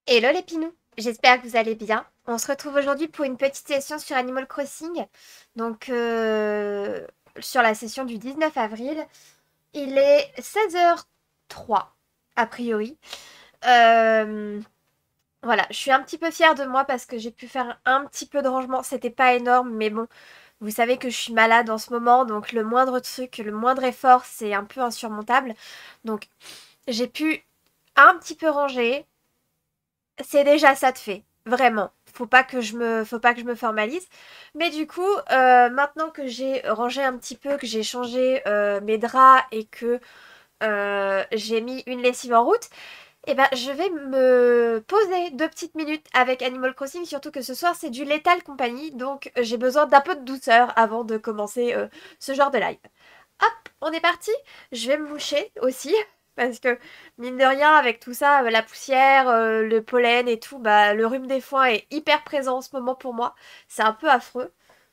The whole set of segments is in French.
Hello les pinous, j'espère que vous allez bien. On se retrouve aujourd'hui pour une petite session sur Animal Crossing. Donc sur la session du 19 avril. Il est 16h03 a priori. Euh, voilà, je suis un petit peu fière de moi parce que j'ai pu faire un petit peu de rangement. C'était pas énorme, mais bon, vous savez que je suis malade en ce moment, donc le moindre truc, le moindre effort, c'est un peu insurmontable. Donc j'ai pu un petit peu ranger. C'est déjà ça de fait, vraiment. Faut pas que je me formalise. Mais du coup, maintenant que j'ai rangé un petit peu, que j'ai changé mes draps et que j'ai mis une lessive en route, eh ben, je vais me poser 2 petites minutes avec Animal Crossing, surtout que ce soir c'est du Lethal Company, donc j'ai besoin d'un peu de douceur avant de commencer ce genre de live. Hop, on est parti. Je vais me moucher aussi. Parce que, mine de rien, avec tout ça, la poussière, le pollen et tout, bah, le rhume des foins est hyper présent en ce moment pour moi. C'est un peu affreux.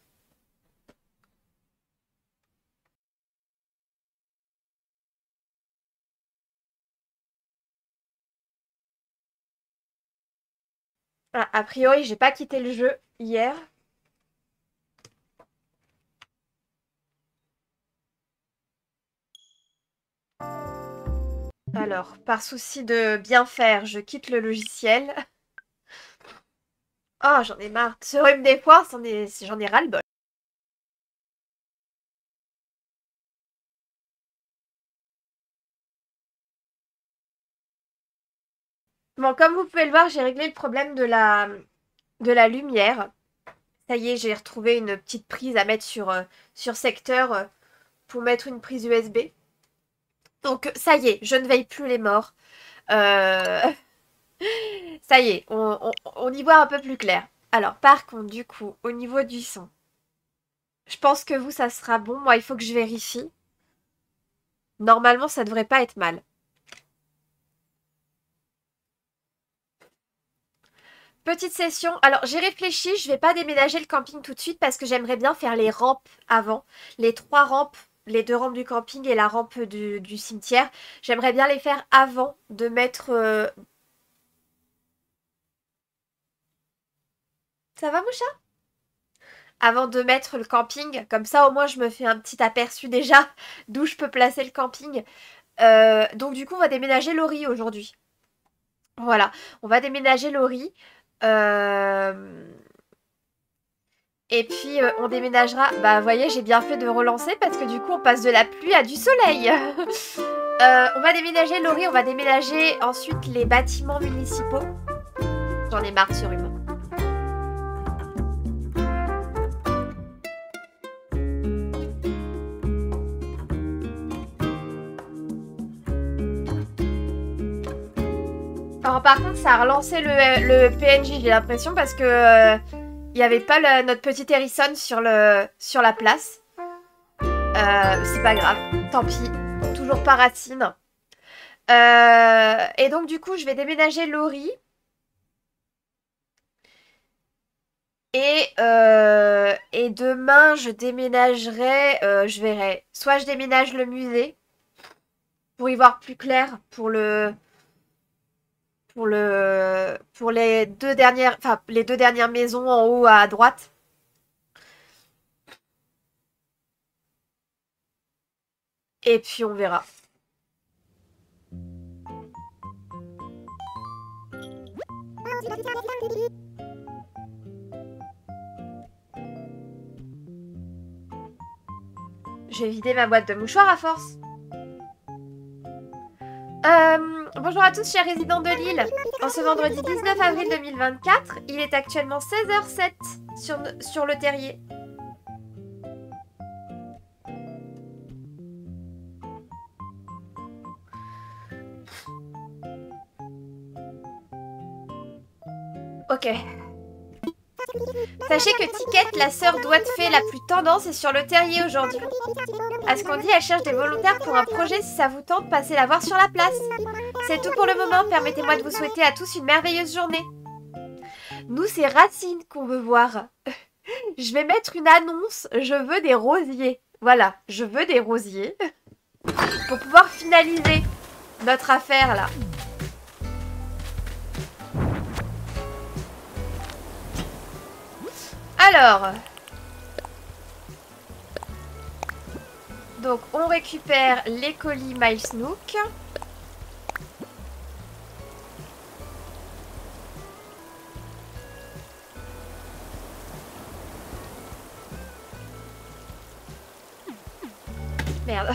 Ah, a priori, j'ai pas quitté le jeu hier. Alors, par souci de bien faire, je quitte le logiciel. Oh, j'en ai marre. Ce rhume des foins, j'en ai ras-le-bol. Bon, comme vous pouvez le voir, j'ai réglé le problème de la lumière. Ça y est, j'ai retrouvé une petite prise à mettre sur secteur pour mettre une prise USB. Donc ça y est, je ne veille plus les morts. Euh, Ça y est, on y voit un peu plus clair. Alors par contre, du coup, au niveau du son, je pense que vous, ça sera bon. Moi, il faut que je vérifie. Normalement, ça devrait pas être mal. Petite session. Alors, j'ai réfléchi, je vais pas déménager le camping tout de suite parce que j'aimerais bien faire les rampes avant. Les 3 rampes, les 2 rampes du camping et la rampe du cimetière. J'aimerais bien les faire avant de mettre... Ça va, Moucha? Avant de mettre le camping. Comme ça, au moins, je me fais un petit aperçu déjà d'où je peux placer le camping. Donc, du coup, on va déménager Laurie aujourd'hui. Voilà, on va déménager Laurie. Euh, Et puis, on déménagera. Bah, vous voyez, j'ai bien fait de relancer parce que du coup, on passe de la pluie à du soleil. On va déménager Laurie, on va déménager ensuite les bâtiments municipaux. J'en ai marre de ce rhume. Alors, par contre, ça a relancé le PNJ, j'ai l'impression, parce que il n'y avait pas notre petit Harrison sur la place. C'est pas grave, tant pis. Toujours pas Racine. Et donc, du coup, je vais déménager Laurie. Et demain, je déménagerai, je verrai. Soit je déménage le musée pour y voir plus clair pour les 2 dernières maisons en haut à droite. Et puis on verra. Je vais vider ma boîte de mouchoirs à force. Bonjour à tous, chers résidents de Lille. En ce vendredi 19 avril 2024, il est actuellement 16h07 sur le terrier. Ok. Sachez que Ticket, la sœur doigt de fée la plus tendance, est sur le terrier aujourd'hui. À ce qu'on dit, elle cherche des volontaires pour un projet. Si ça vous tente, passez la voir sur la place. C'est tout pour le moment. Permettez-moi de vous souhaiter à tous une merveilleuse journée. Nous, c'est Racine qu'on veut voir. Je vais mettre une annonce. Je veux des rosiers. Voilà, je veux des rosiers. Pour pouvoir finaliser notre affaire, là. Alors. Donc, on récupère les colis Miles Nook. Merde.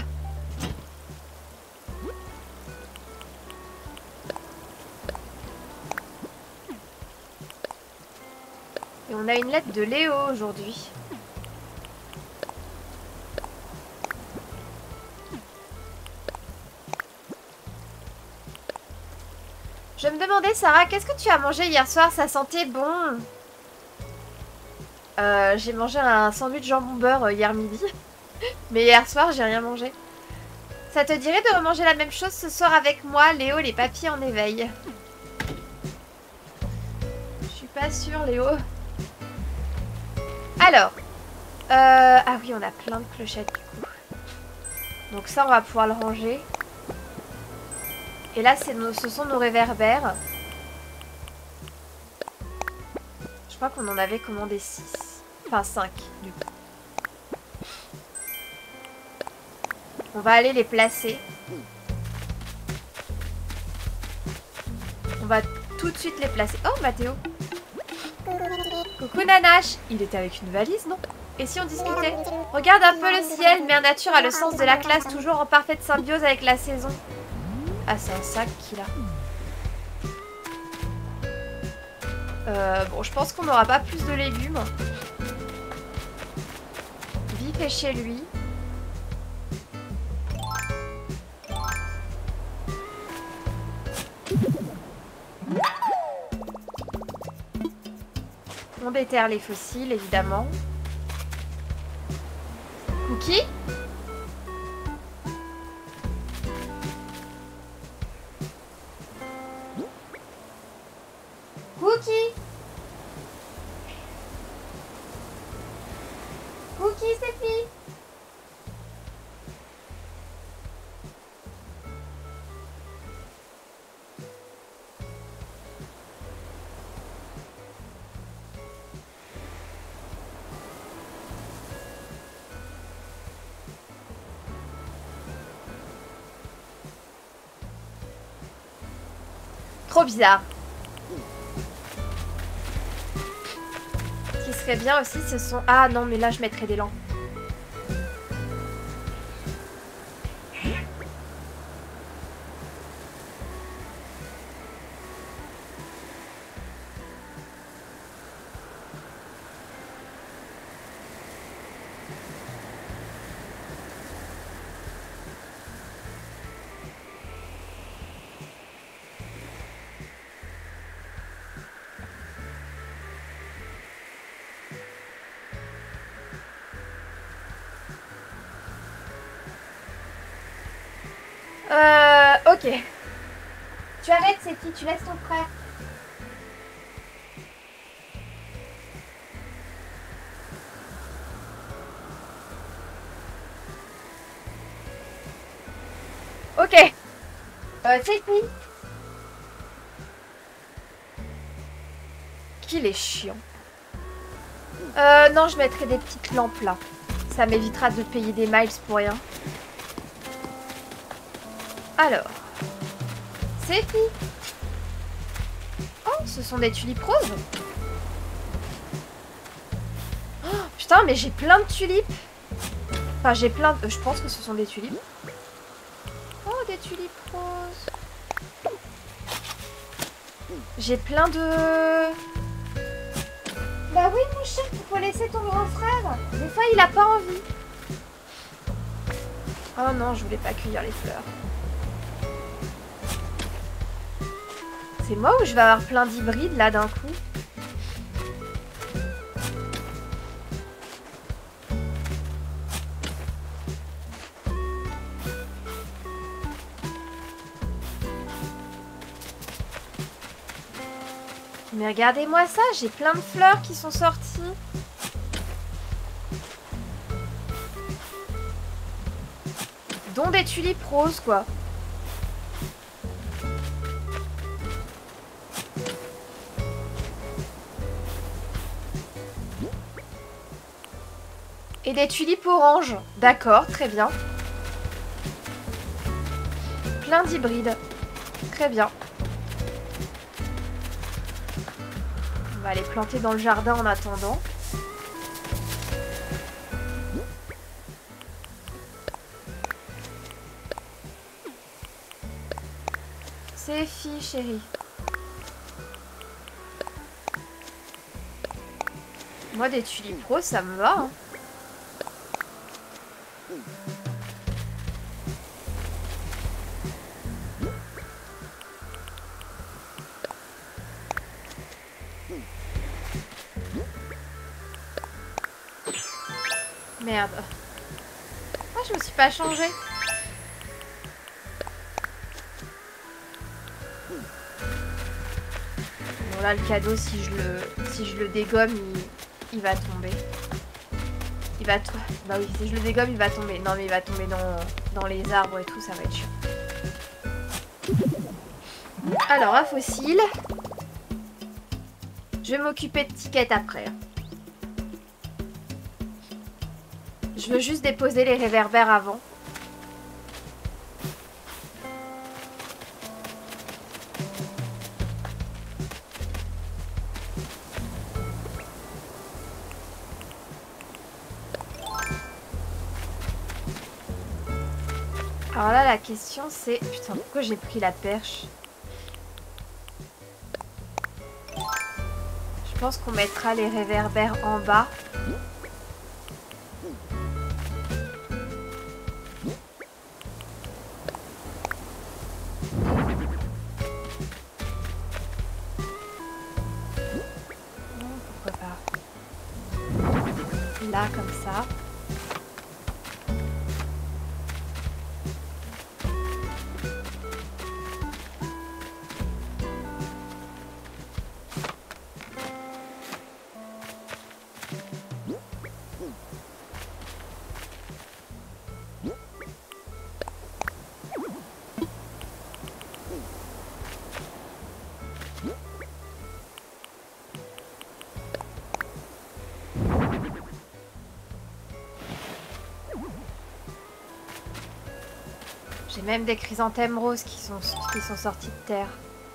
Et on a une lettre de Léo aujourd'hui. Je me demandais, Sarah, qu'est-ce que tu as mangé hier soir? Ça sentait bon. J'ai mangé un sandwich jambon beurre hier midi. Mais hier soir, j'ai rien mangé. Ça te dirait de remanger la même chose ce soir avec moi, Léo, les papilles en éveil? Je suis pas sûre, Léo. Alors. Ah oui, on a plein de clochettes du coup. Donc ça, on va pouvoir le ranger. Et là, ce sont nos réverbères. Je crois qu'on en avait commandé 6. Enfin 5 du coup. On va aller les placer. On va tout de suite les placer. Oh, Mathéo. Coucou Nanache. Il était avec une valise, non? Et si on discutait? Regarde un peu le ciel. Mère Nature a le sens de la classe, toujours en parfaite symbiose avec la saison. Ah, c'est un sac qu'il a. Bon, je pense qu'on n'aura pas plus de légumes. Vif est chez lui. On déterre les fossiles, évidemment. Cookie? Cookie? Cookie, c'est fille? Trop bizarre. Ce qui serait bien aussi, ce sont... Ah non, mais là, je mettrais des lampes. Ok. Tu arrêtes, c'est qui? Tu laisses ton frère. Ok. C'est qui? Qu'il est chiant. Non, je mettrai des petites lampes là. Ça m'évitera de payer des miles pour rien. Alors. C'est qui? Oh, ce sont des tulipes roses. Oh, putain, mais j'ai plein de tulipes. Enfin, j'ai plein de... je pense que ce sont des tulipes. Oh, des tulipes roses. J'ai plein de... Bah oui, mon chef, il faut laisser ton grand frère. Des fois, il a pas envie. Oh non, je voulais pas cueillir les fleurs. C'est moi ou je vais avoir plein d'hybrides là d'un coup? Mais regardez-moi ça, j'ai plein de fleurs qui sont sorties. Dont des tulipes roses, quoi. Et des tulipes oranges. D'accord, très bien. Plein d'hybrides. Très bien. On va les planter dans le jardin en attendant. C'est fille, chérie. Moi, des tulipes roses, ça me va. Hein. Merde. Ah, je me suis pas changée. Bon, là, le cadeau, si je le dégomme, il va tomber. Il va... Bah oui, si je le dégomme, il va tomber. Non, mais il va tomber dans les arbres et tout, ça va être chiant. Alors, un fossile. Je vais m'occuper de Ticket après. Je veux juste déposer les réverbères avant. Alors là, la question c'est... Putain, pourquoi j'ai pris la perche? Je pense qu'on mettra les réverbères en bas. Pourquoi pas? Là, comme ça. J'ai même des chrysanthèmes roses qui sont sortis de terre.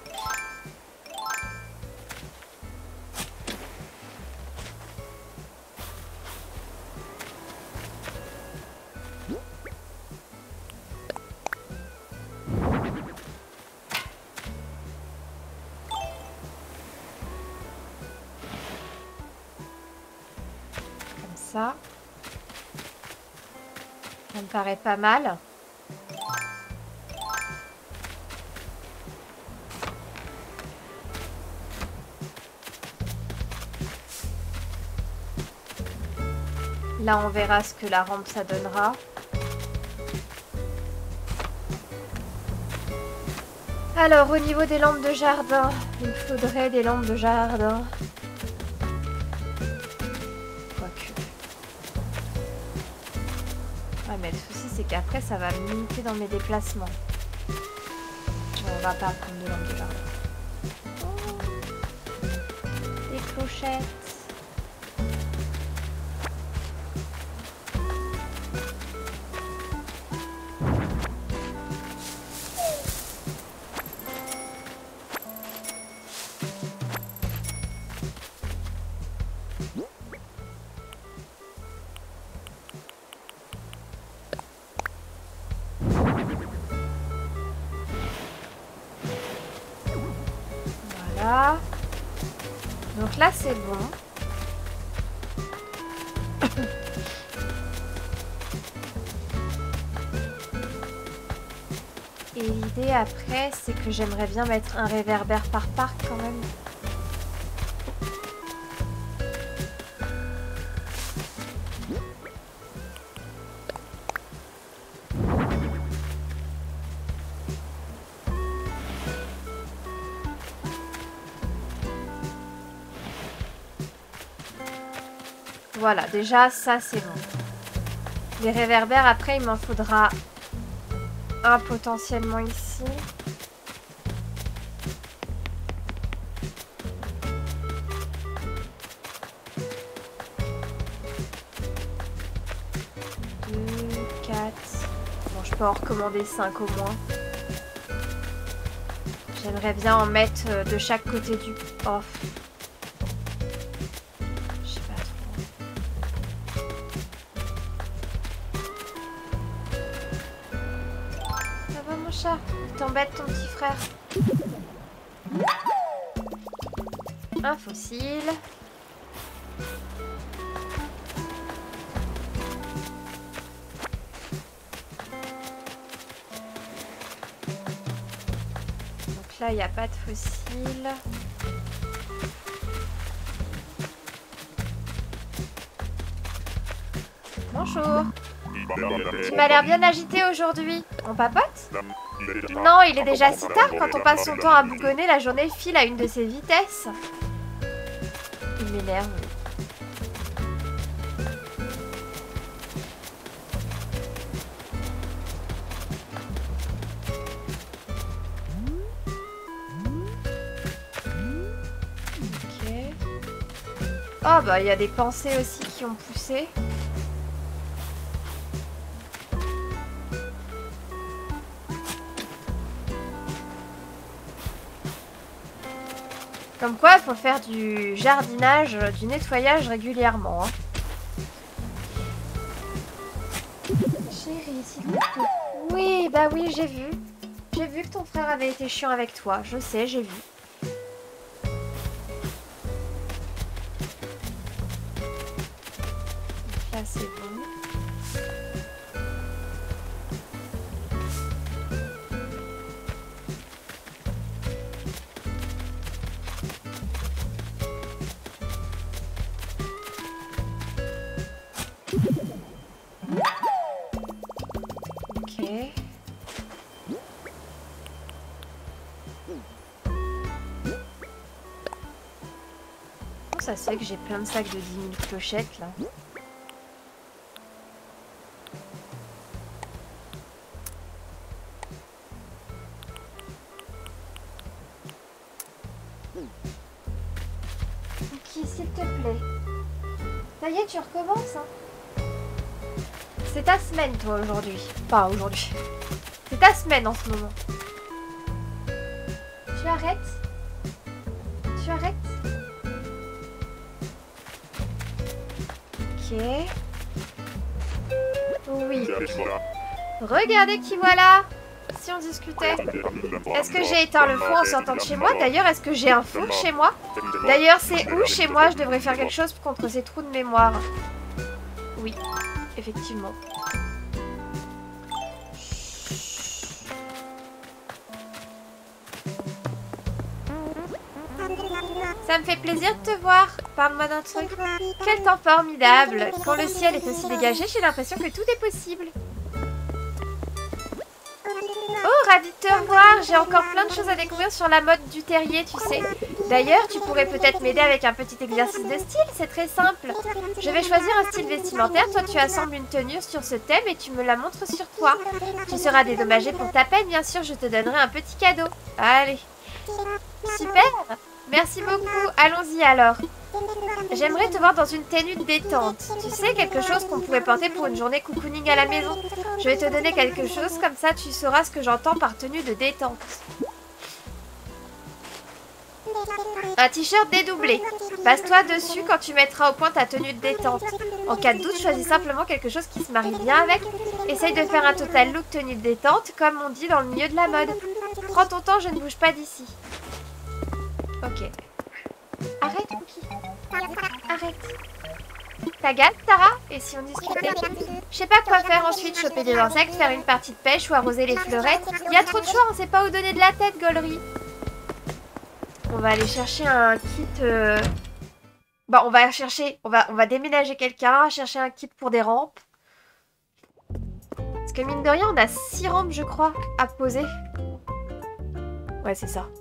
Comme ça. Ça me paraît pas mal. Là, on verra ce que la rampe ça donnera. Alors, au niveau des lampes de jardin, il me faudrait des lampes de jardin. Quoique. Ah, mais le souci, c'est qu'après, ça va me limiter dans mes déplacements. Bon, on va pas prendre de lampes de jardin. Oh, des clochettes. Voilà. Donc là, c'est bon. Et l'idée après, c'est que j'aimerais bien mettre un réverbère par parc quand même. Voilà, déjà, ça, c'est bon. Les réverbères, après, il m'en faudra un potentiellement ici. peux en recommander 5 au moins. J'aimerais bien en mettre de chaque côté du... Oh. Je sais pas trop. Ça va mon chat? Il t'embête ton petit frère? Un fossile. Donc là, il n'y a pas de fossile. Bonjour. Tu m'as l'air bien agité aujourd'hui. On papote? Non, il est déjà si tard. Quand on passe son temps à bougonner, la journée file à une de ses vitesses. Il m'énerve. Ok. Oh bah il y a des pensées aussi qui ont poussé. Comme quoi, il faut faire du jardinage, du nettoyage régulièrement. Hein. Chérie, s'il vous plaît. Oui, bah oui, j'ai vu. J'ai vu que ton frère avait été chiant avec toi. Je sais, j'ai vu. Donc là, c'est bon. Ça se fait que j'ai plein de sacs de 10 000 clochettes là. Ok, s'il te plaît. Ça y est, tu recommences hein. C'est ta semaine toi aujourd'hui. Pas aujourd'hui. C'est ta semaine en ce moment. Tu arrêtes? Tu arrêtes? Ok. Oui. Regardez qui voilà. Si on discutait. Est-ce que j'ai éteint le four en sortant de chez moi? D'ailleurs, est-ce que j'ai un four chez moi? D'ailleurs, c'est où chez moi? Je devrais faire quelque chose contre ces trous de mémoire. Oui, effectivement. Ça me fait plaisir de te voir. Parle-moi d'un truc. Quel temps formidable. Quand le ciel est aussi dégagé, j'ai l'impression que tout est possible. Oh, ravi de te revoir. J'ai encore plein de choses à découvrir sur la mode du terrier, tu sais. D'ailleurs, tu pourrais peut-être m'aider avec un petit exercice de style. C'est très simple. Je vais choisir un style vestimentaire. Toi, tu assembles une tenue sur ce thème et tu me la montres sur toi. Tu seras dédommagé pour ta peine. Bien sûr, je te donnerai un petit cadeau. Allez. Super. Merci beaucoup. Allons-y alors. J'aimerais te voir dans une tenue de détente. Tu sais, quelque chose qu'on pourrait porter pour une journée cocooning à la maison. Je vais te donner quelque chose, comme ça tu sauras ce que j'entends par tenue de détente. Un t-shirt dédoublé. Passe-toi dessus quand tu mettras au point ta tenue de détente. En cas de doute, choisis simplement quelque chose qui se marie bien avec. Essaye de faire un total look tenue de détente, comme on dit dans le milieu de la mode. Prends ton temps, je ne bouge pas d'ici. Ok. Arrête, Cookie. Arrête. T'as gâte, Tara? Et si on discutait? Je sais pas quoi faire ensuite. Choper des insectes, faire une partie de pêche ou arroser les fleurettes. Il y a trop de choix, on sait pas où donner de la tête, Gollery. On va aller chercher un kit... Bon, on va chercher... On va déménager quelqu'un, chercher un kit pour des rampes. Parce que mine de rien, on a 6 rampes, je crois, à poser. Ouais, c'est ça.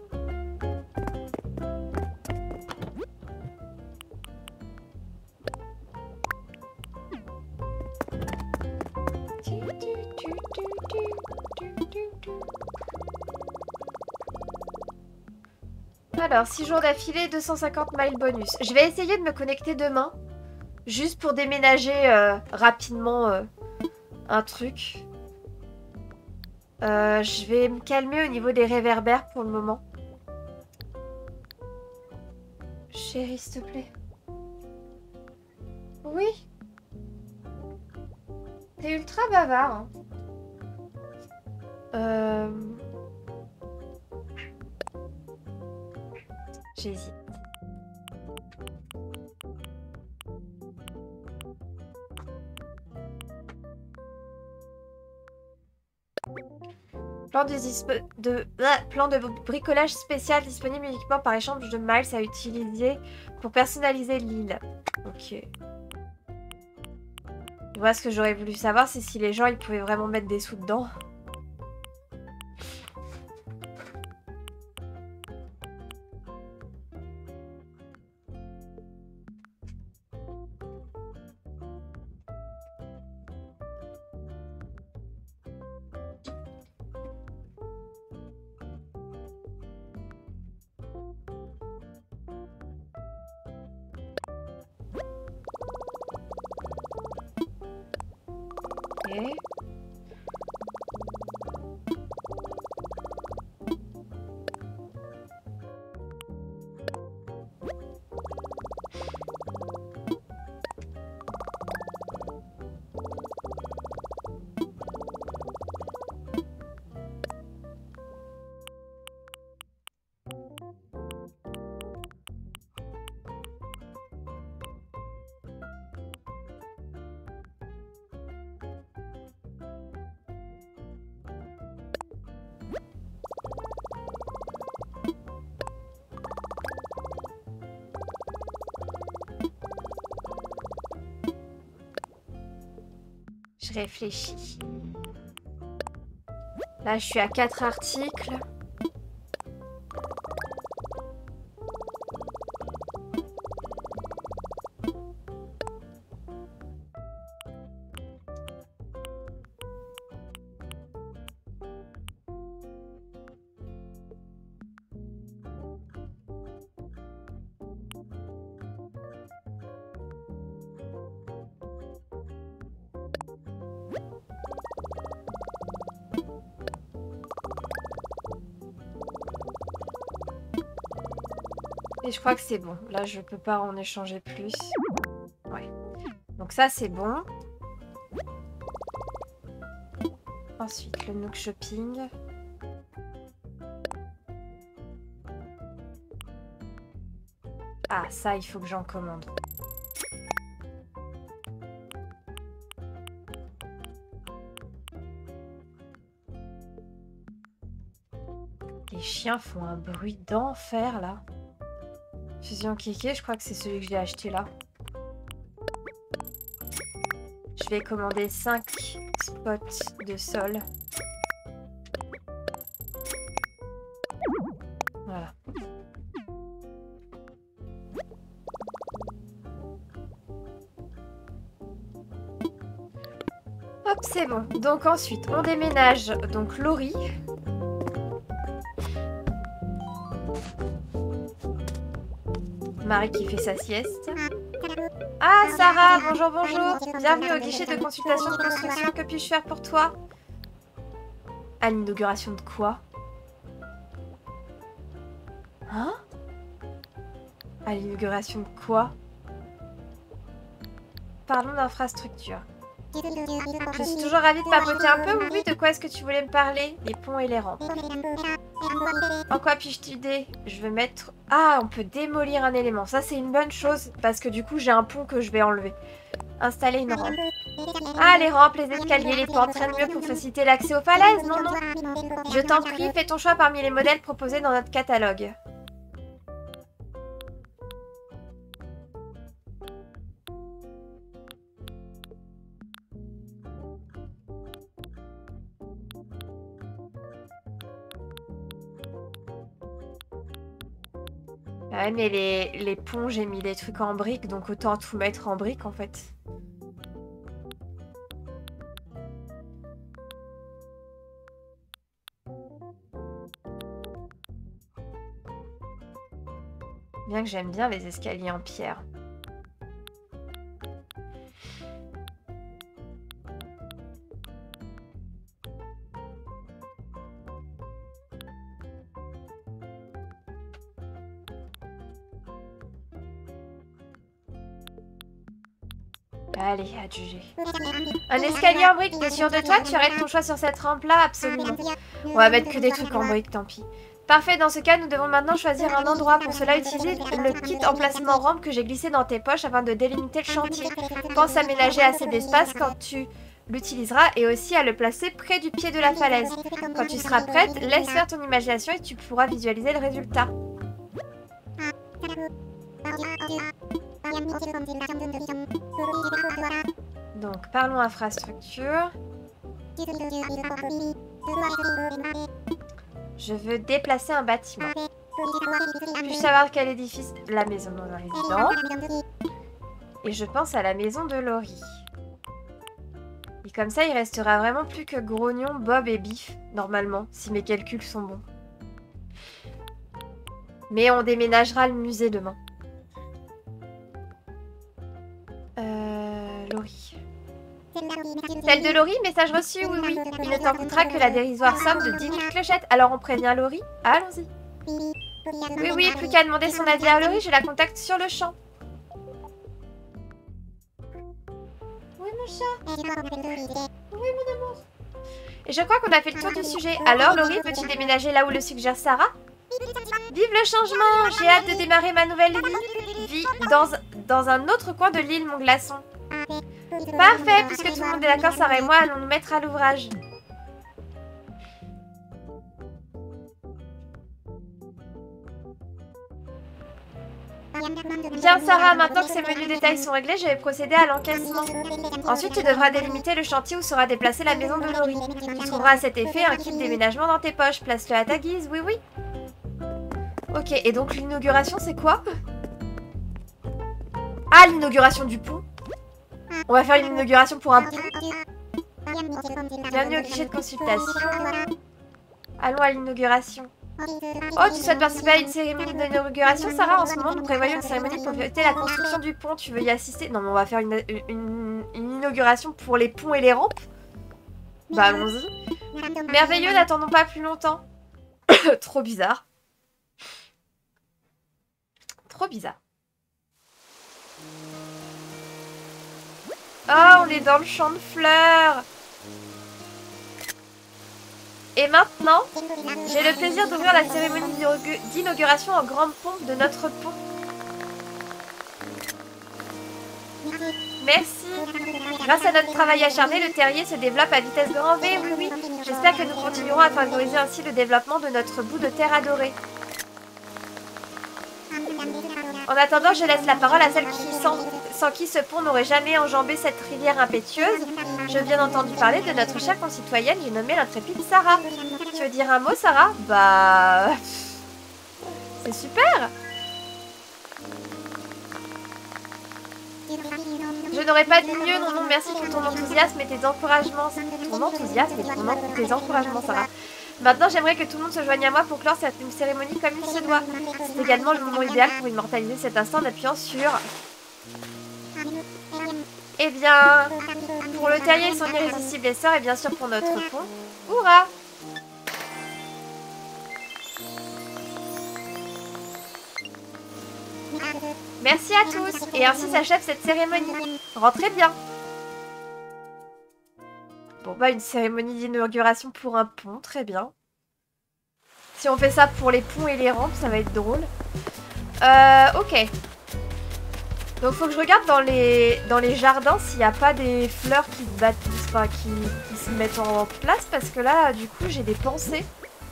Alors, 6 jours d'affilée, 250 miles bonus. Je vais essayer de me connecter demain. Juste pour déménager rapidement un truc. Je vais me calmer au niveau des réverbères pour le moment. Chérie, s'il te plaît. Oui. T'es ultra bavard. Hein. J'hésite. Plan de bricolage spécial disponible uniquement par échange de miles à utiliser pour personnaliser l'île. Ok. Moi, ce que j'aurais voulu savoir, c'est si les gens ils pouvaient vraiment mettre des sous dedans. Ok. Je réfléchis. Là, je suis à 4 articles. Et je crois que c'est bon. Là, je peux pas en échanger plus. Ouais. Donc ça, c'est bon. Ensuite, le Nook Shopping. Ah, ça, il faut que j'en commande. Les chiens font un bruit d'enfer, là. Fusion Kéké, je crois que c'est celui que j'ai acheté là. Je vais commander 5 spots de sol. Voilà. Hop, c'est bon. Donc ensuite, on déménage donc Laurie. Marie qui fait sa sieste. Ah, Sarah, bonjour, bonjour. Bienvenue au guichet de consultation de construction. Que puis-je faire pour toi? À l'inauguration de quoi? Hein? À l'inauguration de quoi? Parlons d'infrastructure. Je suis toujours ravie de papoter un peu. Oui, de quoi est-ce que tu voulais me parler? Les ponts et les rampes. En quoi puis-je t'aider? Je vais mettre... Ah, on peut démolir un élément. Ça, c'est une bonne chose parce que du coup, j'ai un pont que je vais enlever. Installer une rampe. Ah, les rampes, les escaliers, les portes. Rien de mieux pour faciliter l'accès aux falaises. Non, non. Je t'en prie, fais ton choix parmi les modèles proposés dans notre catalogue. Ouais, mais les ponts, j'ai mis des trucs en briques, donc autant tout mettre en briques en fait. Bien que j'aime bien les escaliers en pierre. Allez, adjugé. Un escalier en briques, t'es sûr de toi? Tu arrêtes ton choix sur cette rampe-là? Absolument. On va mettre que des trucs en briques, tant pis. Parfait, dans ce cas, nous devons maintenant choisir un endroit. Pour cela, utiliser le kit emplacement rampe que j'ai glissé dans tes poches afin de délimiter le chantier. Pense à ménager assez d'espace quand tu l'utiliseras et aussi à le placer près du pied de la falaise. Quand tu seras prête, laisse faire ton imagination et tu pourras visualiser le résultat. Donc, parlons infrastructure. Je veux déplacer un bâtiment. Puis-je savoir quel édifice? La maison dans un évident. Et je pense à la maison de Laurie. Et comme ça, il restera vraiment plus que Grognon, Bob et Biff, normalement, si mes calculs sont bons. Mais on déménagera le musée demain. Laurie. Celle de Laurie, message reçu, oui, oui. Il ne t'en coûtera que la dérisoire somme de 10 000 clochettes. Alors on prévient Laurie? Allons-y. Oui, oui, plus qu'à demander son avis à Laurie, je la contacte sur le champ. Oui, mon chat. Oui, mon amour. Et je crois qu'on a fait le tour du sujet. Alors, Laurie, peux-tu déménager là où le suggère Sarah? Vive le changement! J'ai hâte de démarrer ma nouvelle vie dans un autre coin de l'île, mon glaçon. Parfait, puisque tout le monde est d'accord, Sarah et moi allons nous mettre à l'ouvrage. Bien Sarah, maintenant que ces menus détails sont réglés, je vais procéder à l'encaissement. Ensuite, tu devras délimiter le chantier où sera déplacée la maison de Laurie. Tu trouveras à cet effet un kit déménagement dans tes poches. Place-le à ta guise, oui oui. Ok, et donc l'inauguration c'est quoi? Ah, l'inauguration du pont. On va faire une inauguration pour un pont. Bienvenue au guichet de consultation. Allons à l'inauguration. Oh, tu souhaites participer à une cérémonie d'inauguration, Sarah? En ce moment, nous prévoyons une cérémonie pour fêter la construction du pont. Tu veux y assister? Non, mais on va faire une inauguration pour les ponts et les rampes. Bah, allons-y. Merveilleux, n'attendons pas plus longtemps. Trop bizarre. Trop bizarre. Oh, on est dans le champ de fleurs. Et maintenant, j'ai le plaisir d'ouvrir la cérémonie d'inauguration en grande pompe de notre pont. Merci. Grâce à notre travail acharné, le terrier se développe à vitesse grand V, oui, oui. J'espère que nous continuerons à favoriser ainsi le développement de notre bout de terre adoré. En attendant, je laisse la parole à celle sans qui ce pont n'aurait jamais enjambé cette rivière impétueuse. Je viens d'entendre parler de notre chère concitoyenne, j'ai nommé l'intrépide Sarah. Tu veux dire un mot, Sarah? Bah... c'est super! Je n'aurais pas dit mieux, non, non, merci pour ton enthousiasme et tes encouragements. Ton enthousiasme et tes encouragements, Sarah. Maintenant, j'aimerais que tout le monde se joigne à moi pour clore cette cérémonie comme il se doit. C'est également le moment idéal pour immortaliser cet instant en appuyant sur... Eh bien, pour le terrier et son irrésistible essor et bien sûr pour notre pont, hurrah! Merci à tous, et ainsi s'achève cette cérémonie. Rentrez bien. Bon bah une cérémonie d'inauguration pour un pont, très bien. Si on fait ça pour les ponts et les rampes, ça va être drôle. Ok. Donc faut que je regarde dans les jardins s'il n'y a pas des fleurs qui se battent, enfin, qui se mettent en place, parce que là, du coup, j'ai des pensées.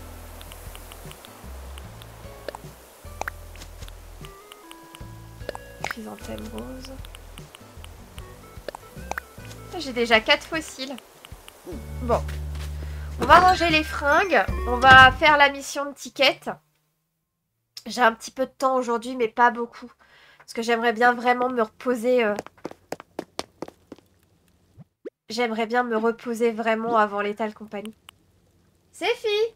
Chrysanthème rose. J'ai déjà 4 fossiles. Bon. On va ranger les fringues. On va faire la mission de ticket. J'ai un petit peu de temps aujourd'hui, mais pas beaucoup. Parce que j'aimerais bien vraiment me reposer. J'aimerais bien me reposer vraiment avant l'étale compagnie. C'est fini.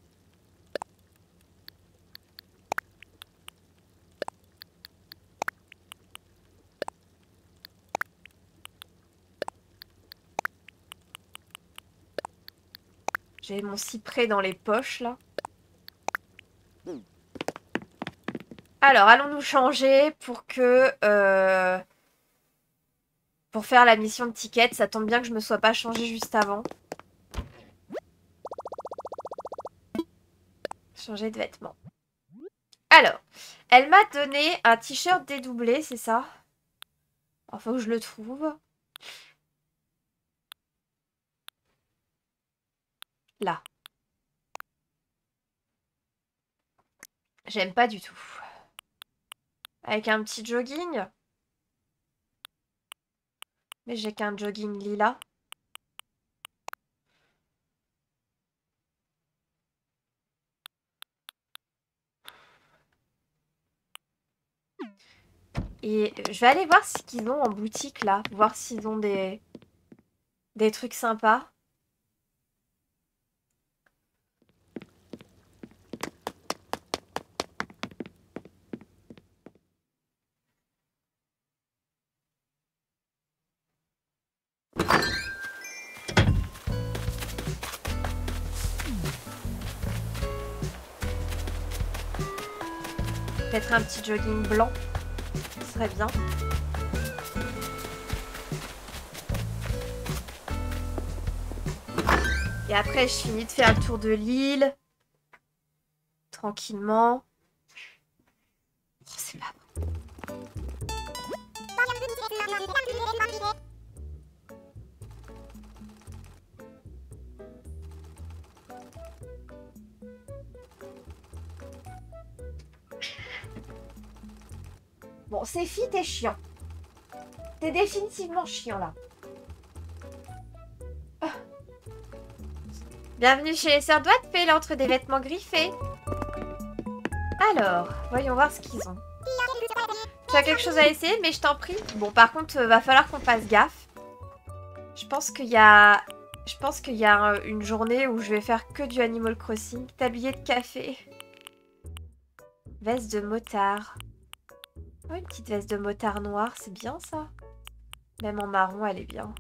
J'ai mon cyprès dans les poches, là. Alors, allons nous changer pour que... Pour faire la mission de ticket, ça tombe bien que je me sois pas changée juste avant. Changer de vêtements. Alors, elle m'a donné un t-shirt dédoublé, c'est ça? Il faut que je le trouve. Là. J'aime pas du tout. Avec un petit jogging. Mais j'ai qu'un jogging lilas. Et je vais aller voir ce qu'ils ont en boutique là. Voir s'ils ont des trucs sympas. Peut-être un petit jogging blanc. Ce serait bien. Et après, je finis de faire le tour de l'île. Tranquillement. Oh, c'est pas bon. Bon, c'est fit, t'es chiant. T'es définitivement chiant, là. Oh. Bienvenue chez les sœurs Doigts, paye l'entre des vêtements griffés. Alors, voyons voir ce qu'ils ont. Tu as quelque chose à essayer, mais je t'en prie. Bon, par contre, va falloir qu'on fasse gaffe. Je pense qu'il y a... une journée où je vais faire que du Animal Crossing. Tablier de café. Veste de motard. Oh, une petite veste de motard noire, c'est bien ça. Même en marron, elle est bien.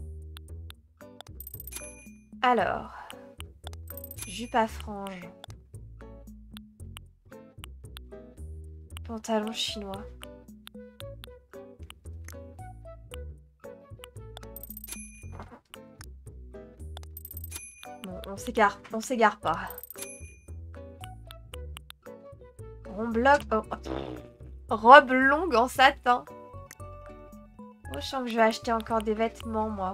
Alors. Jupe à franges. Pantalon chinois. Bon, on s'égare pas. Robe longue en satin. Oh, je sens que je vais acheter encore des vêtements, moi.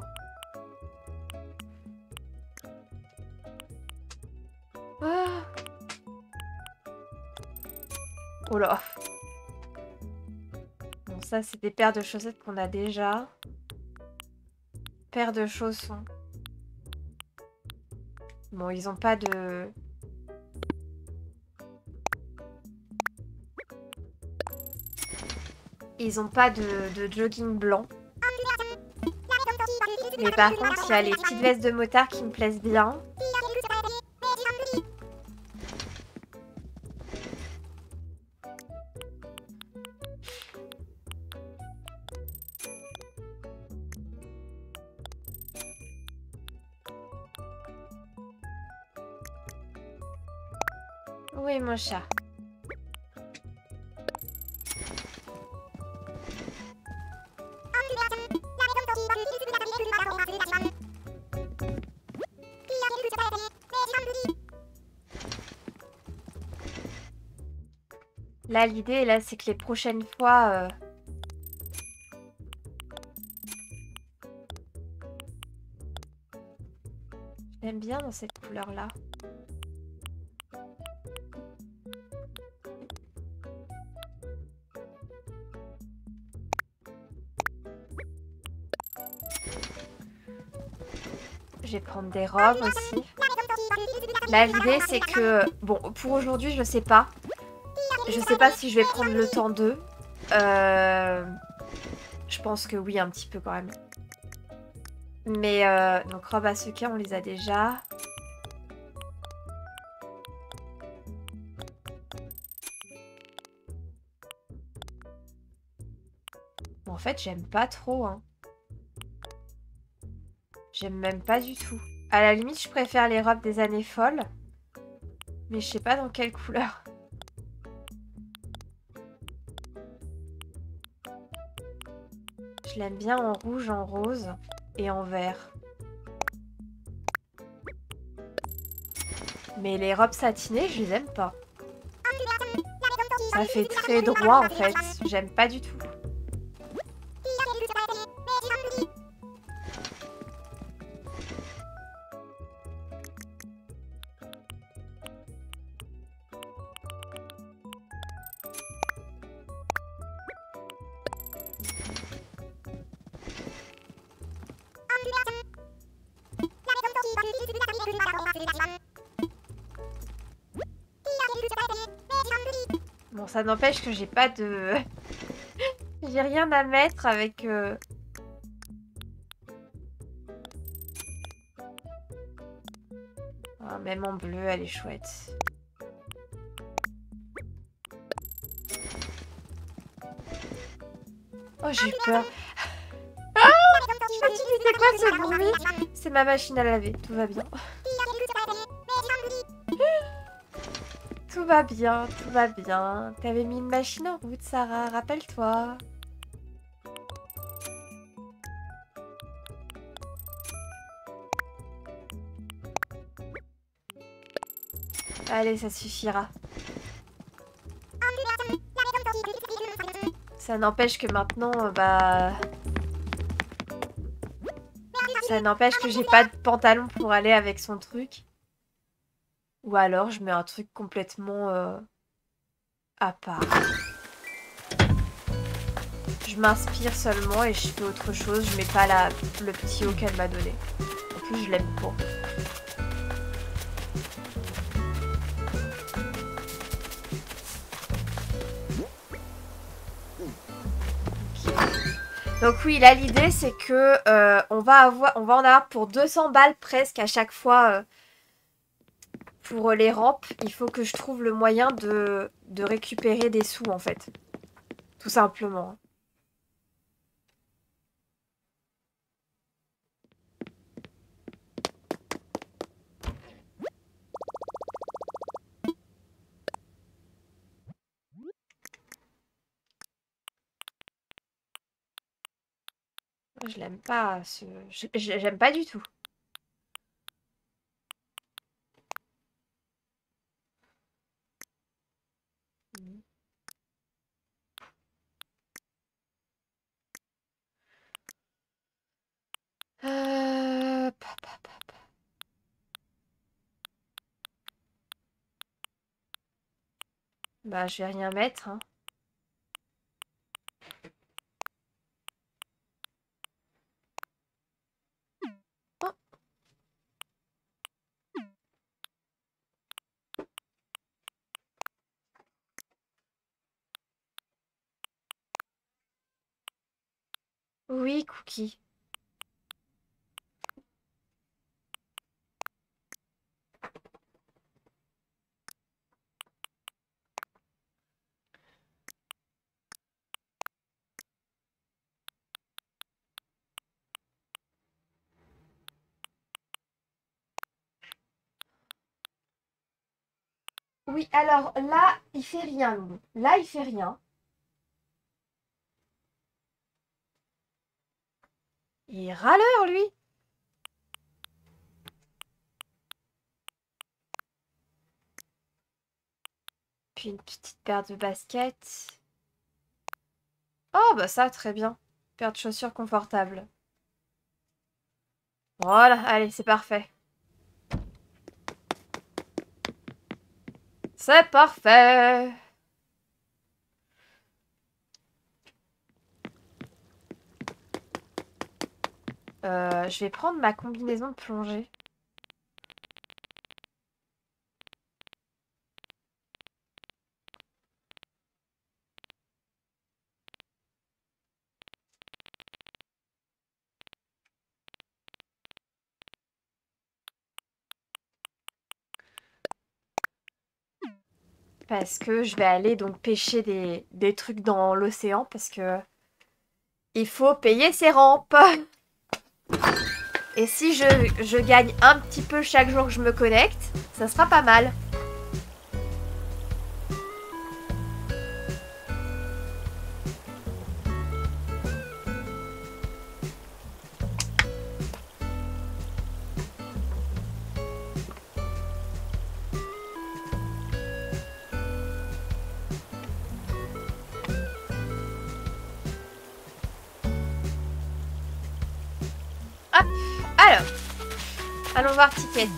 Ah. Oh là. Bon, ça, c'est des paires de chaussettes qu'on a déjà. Paires de chaussons. Bon, ils ont pas de... Ils ont pas de jogging blanc. Mais par contre, il y a les petites vestes de motard qui me plaisent bien. Oui, mon chat. Là, l'idée, là, c'est que les prochaines fois... J'aime bien dans cette couleur-là. Je vais prendre des robes aussi. Là, l'idée, c'est que... Bon, pour aujourd'hui, je sais pas. Je sais pas si je vais prendre le temps d'eux. Je pense que oui, un petit peu quand même. Mais, donc, robes à sequins, on les a déjà. Bon, en fait, j'aime pas trop, hein. J'aime même pas du tout. À la limite, je préfère les robes des années folles. Mais je sais pas dans quelle couleur. Je l'aime bien en rouge, en rose et en vert. Mais les robes satinées, je les aime pas. Ça fait très droit en fait. J'aime pas du tout. Bon, ça n'empêche que j'ai pas de... j'ai rien à mettre avec... Ah, même en bleu, elle est chouette. Oh, j'ai eu peur. Ah, c'est quoi ce bruit? C'est ma machine à laver, tout va bien. Tout va bien, tout va bien. T'avais mis une machine en route, Sarah, rappelle-toi. Allez, ça suffira. Ça n'empêche que maintenant, bah... Ça n'empêche que j'ai pas de pantalon pour aller avec son truc. Ou alors, je mets un truc complètement à part. Je m'inspire seulement et je fais autre chose. Je mets pas le petit haut qu'elle m'a donné. En plus, je l'aime pas. Donc oui, là l'idée c'est que on va en avoir pour 200 balles presque à chaque fois pour les rampes. Il faut que je trouve le moyen de récupérer des sous en fait. Tout simplement. Je l'aime pas, j'aime pas du tout. Bah, je vais rien mettre, hein. Oh. Oui, Cookie. Oui, alors là, il fait rien, Loulou. Là, il fait rien. Il est râleur, lui. Puis une petite paire de baskets. Oh, bah ça, très bien. Paire de chaussures confortables. Voilà, allez, c'est parfait. C'est parfait. Je vais prendre ma combinaison de plongée. Parce que je vais aller donc pêcher des trucs dans l'océan parce que il faut payer ses rampes. Et si je gagne un petit peu chaque jour que je me connecte, ça sera pas mal. Alors, allons voir Ticket.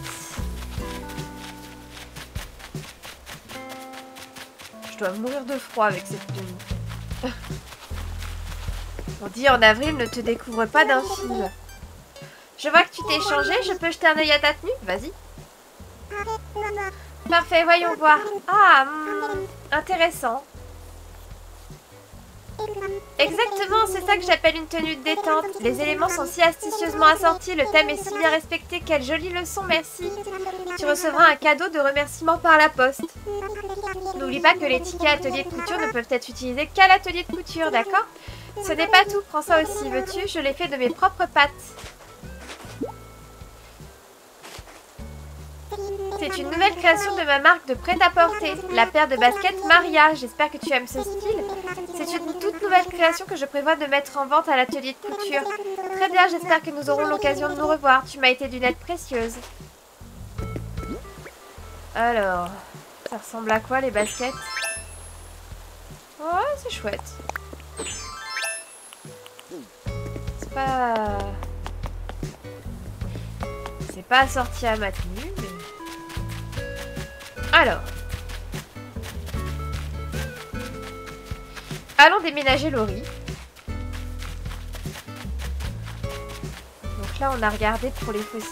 Je dois mourir de froid avec cette tenue. On dit en avril, ne te découvre pas d'un film. Je vois que tu t'es changé, je peux jeter un œil à ta tenue? Vas-y. Parfait, voyons voir. Ah, intéressant. Exactement, c'est ça que j'appelle une tenue de détente. Les éléments sont si astucieusement assortis, le thème est si bien respecté. Quelle jolie leçon, merci. Tu recevras un cadeau de remerciement par la poste. N'oublie pas que les tickets atelier de couture ne peuvent être utilisés qu'à l'atelier de couture, d'accord? Ce n'est pas tout, prends ça aussi, veux-tu? Je l'ai fait de mes propres pattes. C'est une nouvelle création de ma marque de prêt-à-porter, la paire de baskets Maria. J'espère que tu aimes ce style. C'est une toute nouvelle création que je prévois de mettre en vente à l'atelier de couture. Très bien, j'espère que nous aurons l'occasion de nous revoir. Tu m'as été d'une aide précieuse. Alors, ça ressemble à quoi les baskets? Ouais, c'est chouette. C'est pas assorti à ma tenue, mais... Alors. Allons déménager Laurie. Donc là, on a regardé pour les fossiles.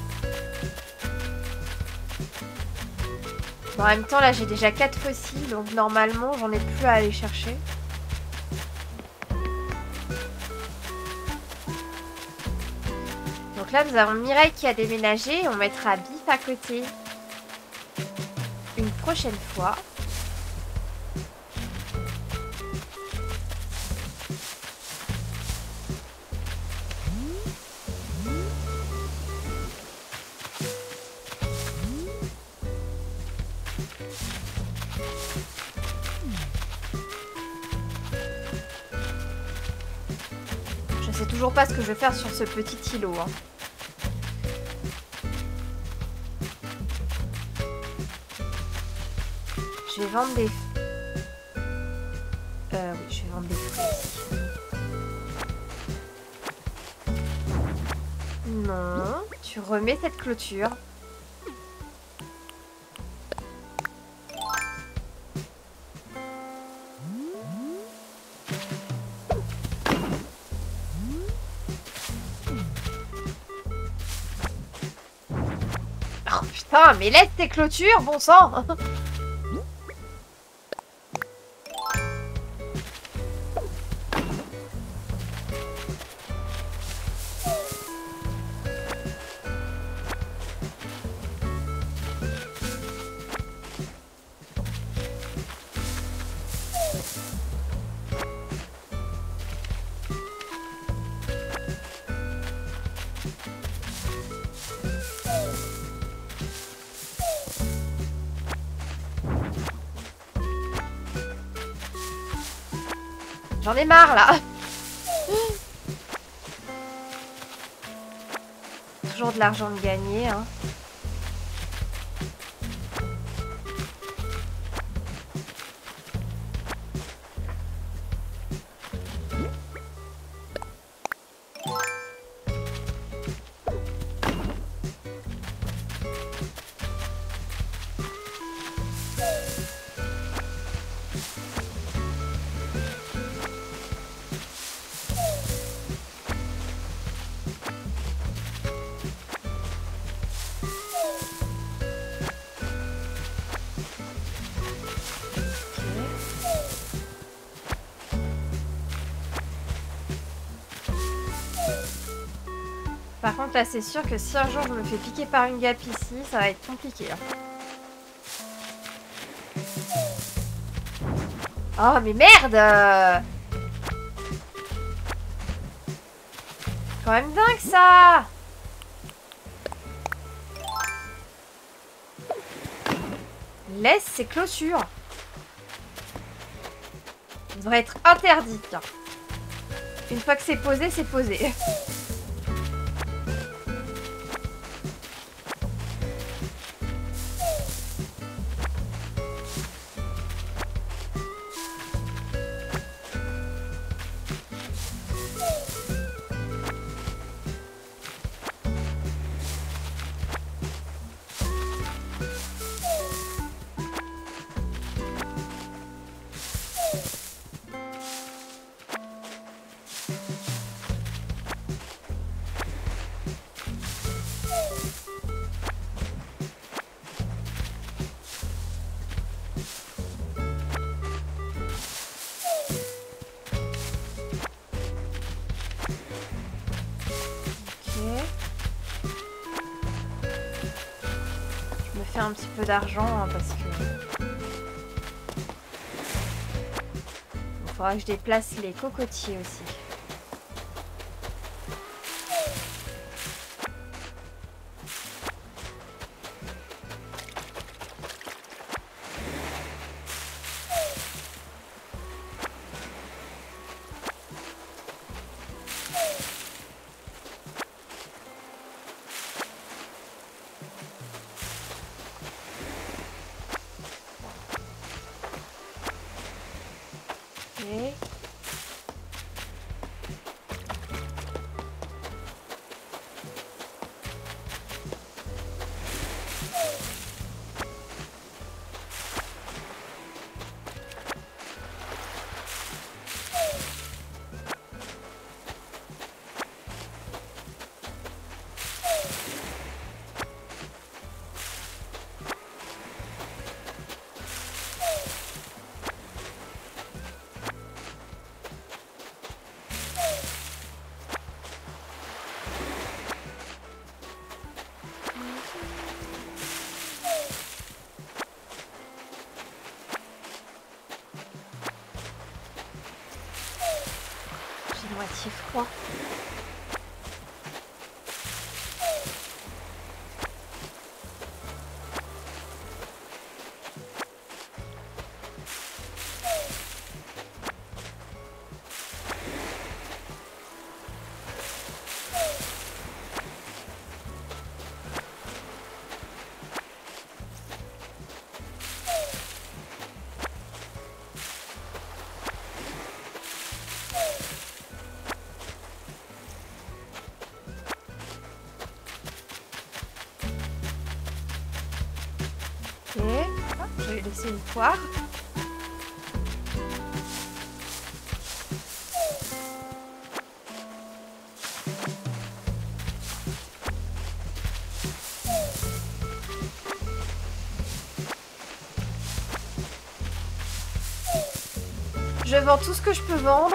Bon, en même temps, là, j'ai déjà 4 fossiles. Donc normalement, j'en ai plus à aller chercher. Donc là, nous avons Mireille qui a déménagé. On mettra Biff à côté. Une prochaine fois. Je sais toujours pas ce que je vais faire sur ce petit îlot, hein. Je vais vendre des... oui, je vais vendre des fruits aussi. Non, tu remets cette clôture. Oh putain, mais laisse tes clôtures, bon sang. J'en ai marre là. Toujours de l'argent de gagner, hein. Par contre, là, c'est sûr que si un jour je me fais piquer par une guêpe ici, ça va être compliqué, hein. Oh, mais merde! Quand même dingue, ça! Laisse ces clôtures. Ça devrait être interdit, tiens. Une fois que c'est posé, c'est posé. un petit peu d'argent hein, parce que... Il faudra que je déplace les cocotiers aussi. Okay. J'ai moitié froid. Ok. Ah, je vais laisser une poire. Je vends tout ce que je peux vendre.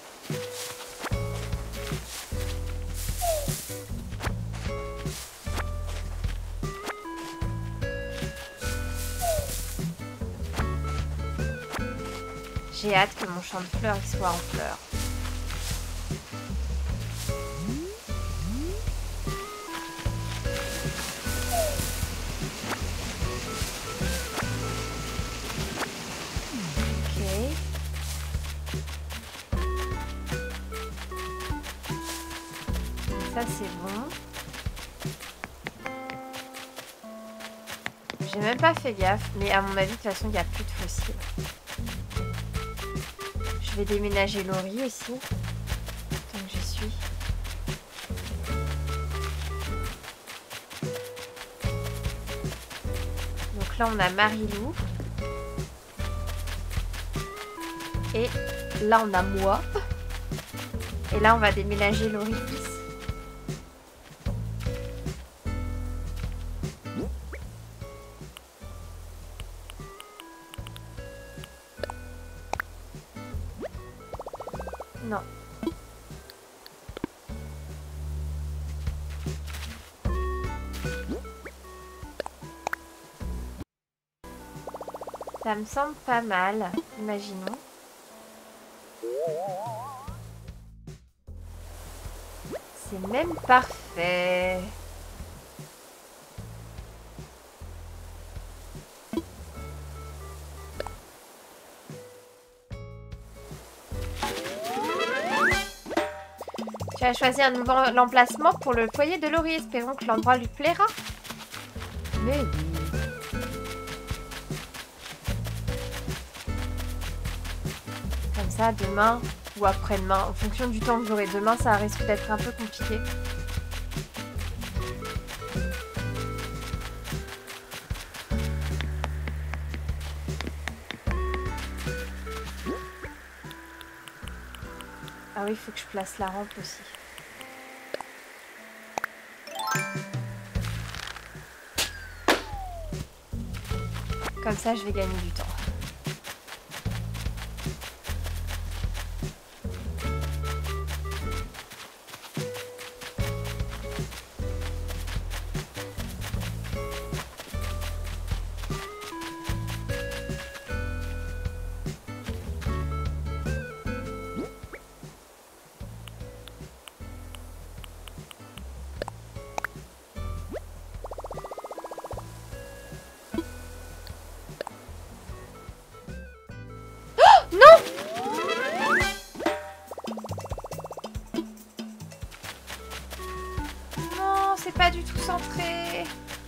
J'ai hâte que mon champ de fleurs il soit en fleurs. Ok. Ça c'est bon. J'ai même pas fait gaffe, mais à mon avis de toute façon il n'y a plus de fossiles. Je vais déménager Laurie aussi, tant que j'y suis. Donc là on a Marilou. Et là on a moi. Et là on va déménager Laurie fils. Non. Ça me semble pas mal, imaginons. C'est même parfait. Tu as choisi un nouveau emplacement pour le foyer de Laurie. Espérons que l'endroit lui plaira. Mais oui. Comme ça, demain ou après-demain, en fonction du temps que j'aurai demain, ça risque d'être un peu compliqué. Ah oui, il faut que je place la rampe aussi. Comme ça, je vais gagner du temps. du tout centré.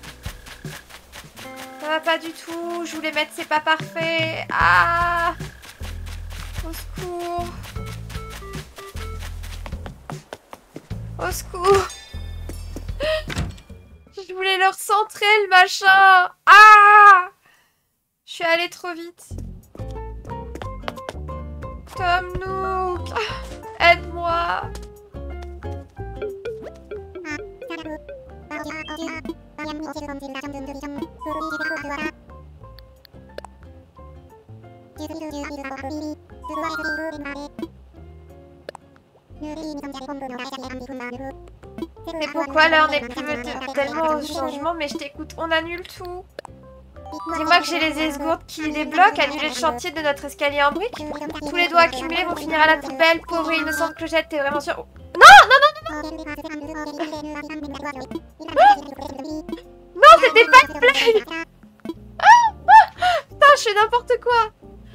Ça va pas du tout. Je voulais mettre c'est pas parfait. Ah! Au secours. Au secours. Je voulais le recentrer le machin. Ah! Je suis allée trop vite. Tom Nook. Aide-moi. Mais pourquoi l'heure n'est plus tellement au changement? Mais je t'écoute, on annule tout. Dis-moi que j'ai les esgourdes qui les bloquent, annuler le chantier de notre escalier en briques. Tous les doigts accumulés vont finir à la poubelle. Pauvre et innocente clochette, t'es vraiment sûre? Non, c'était pas une blague. Putain, je fais n'importe quoi.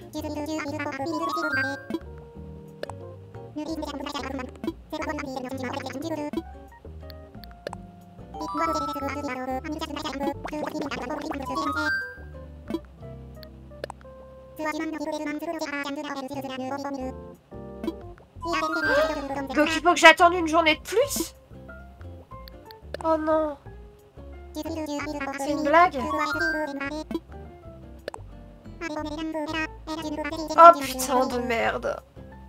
Donc il faut que j'attende une journée de plus? Oh non. C'est une blague? Oh putain de merde.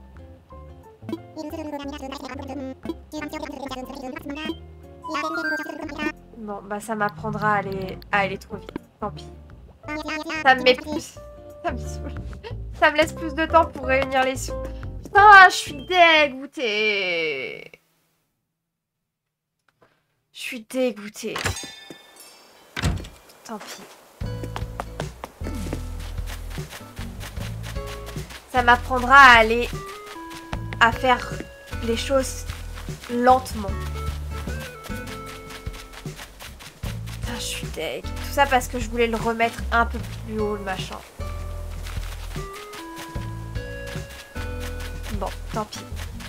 Bon bah ça m'apprendra à aller trop vite. Tant pis. Ça me met plus. Ça me saoule. Ça me laisse plus de temps pour réunir les sous. Putain, je suis dégoûtée. Je suis dégoûtée. Tant pis. Ça m'apprendra à faire les choses lentement. Putain, je suis deg. Tout ça parce que je voulais le remettre un peu plus haut, le machin. Bon, tant pis.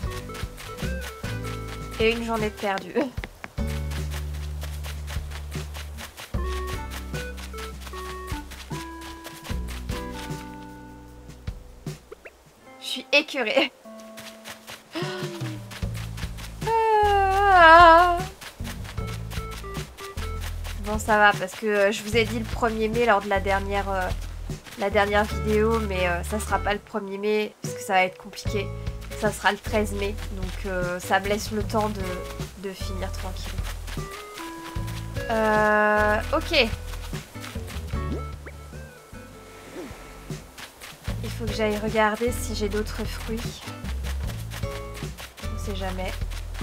Et une journée de perdue. Je suis écœurée. Bon, ça va parce que je vous ai dit le 1er mai lors de la dernière vidéo, mais ça sera pas le 1er mai parce que ça va être compliqué. Ça sera le 13 mai, donc ça me laisse le temps de finir tranquille. Ok. Il faut que j'aille regarder si j'ai d'autres fruits. On sait jamais.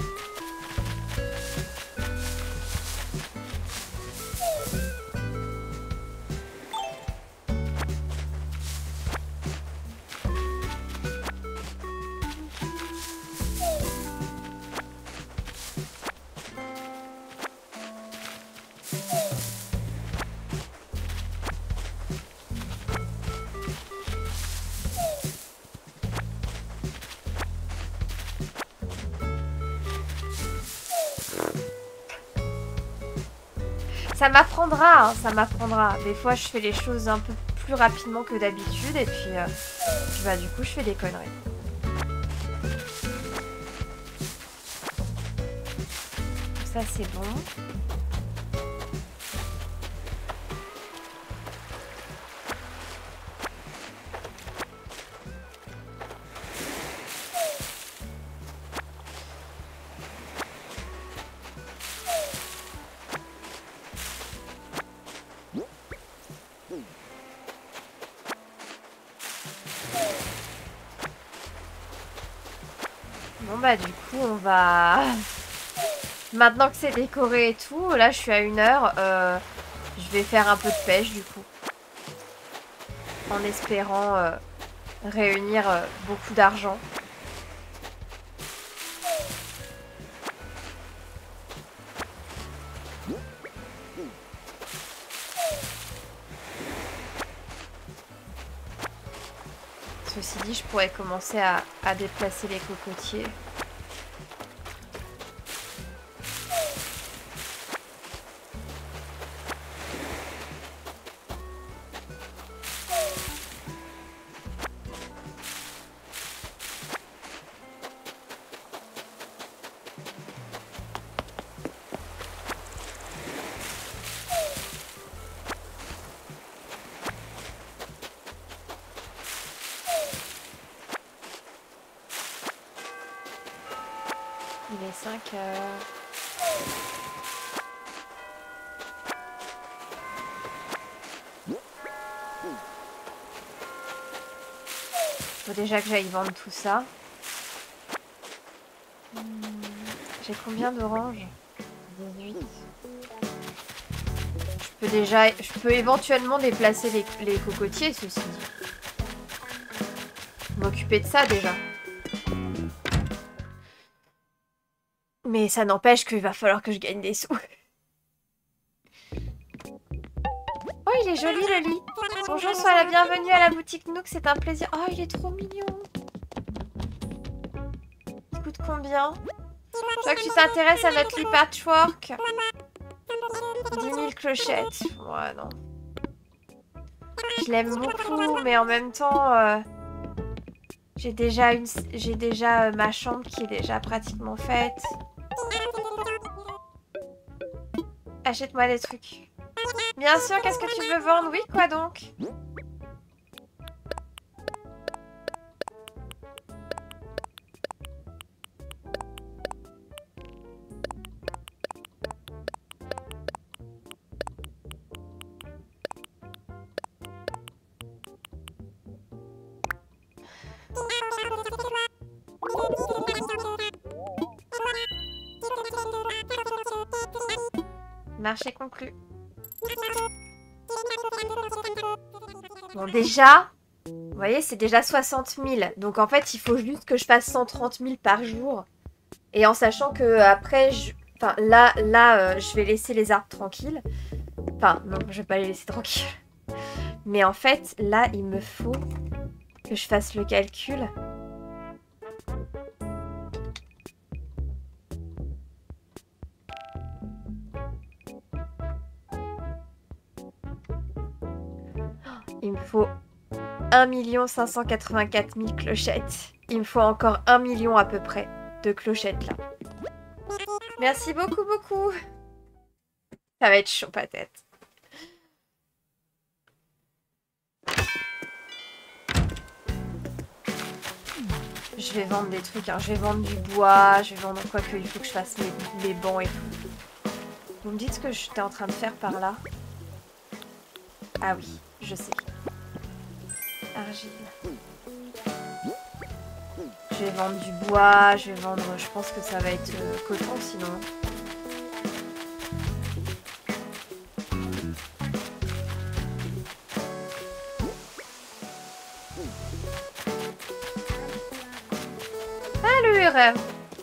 Ça m'apprendra, hein, ça m'apprendra. Des fois, je fais les choses un peu plus rapidement que d'habitude et puis bah, du coup, je fais des conneries. Ça, c'est bon. Bon bah du coup on va... Maintenant que c'est décoré et tout, là je suis à 1h, je vais faire un peu de pêche du coup. En espérant réunir beaucoup d'argent. Ceci dit, je pourrais commencer à déplacer les cocotiers. Il est 5 heures. Faut déjà que j'aille vendre tout ça. J'ai combien d'oranges? 18. Je peux éventuellement déplacer les cocotiers, ceci dit. M'occuper de ça déjà. Mais ça n'empêche qu'il va falloir que je gagne des sous. Oh, il est joli le lit. Bonjour, sois la bienvenue à la boutique Nook, c'est un plaisir. Oh, il est trop mignon. Il coûte combien? Je vois que tu t'intéresses à notre lit patchwork. 10 000 clochettes. Ouais, non. Je l'aime beaucoup, mais en même temps, j'ai déjà ma chambre qui est déjà pratiquement faite. Achète-moi des trucs. Bien sûr, qu'est-ce que tu veux vendre? Oui, quoi donc? Marché conclu. Bon, déjà, vous voyez, c'est déjà 60 000. Donc, en fait, il faut juste que je fasse 130 000 par jour. Et en sachant que après, enfin, là, je vais laisser les arbres tranquilles. Enfin, non, je vais pas les laisser tranquilles. Mais en fait, là, il me faut que je fasse le calcul. Il me faut 1 584 000 clochettes. Il me faut encore 1 million à peu près de clochettes là. Merci beaucoup, beaucoup. Ça va être chaud patate. Je vais vendre des trucs, hein. Je vais vendre du bois, je vais vendre quoi que il faut que je fasse mes bancs et tout. Vous me dites ce que j'étais en train de faire par là? Ah oui, je sais. Argile. Je vais vendre du bois, je vais vendre... Je pense que ça va être coton sinon. Allure!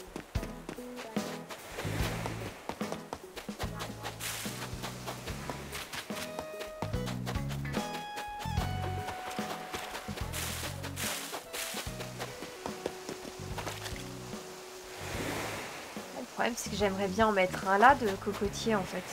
Le problème, c'est que j'aimerais bien en mettre un là de cocotier en fait.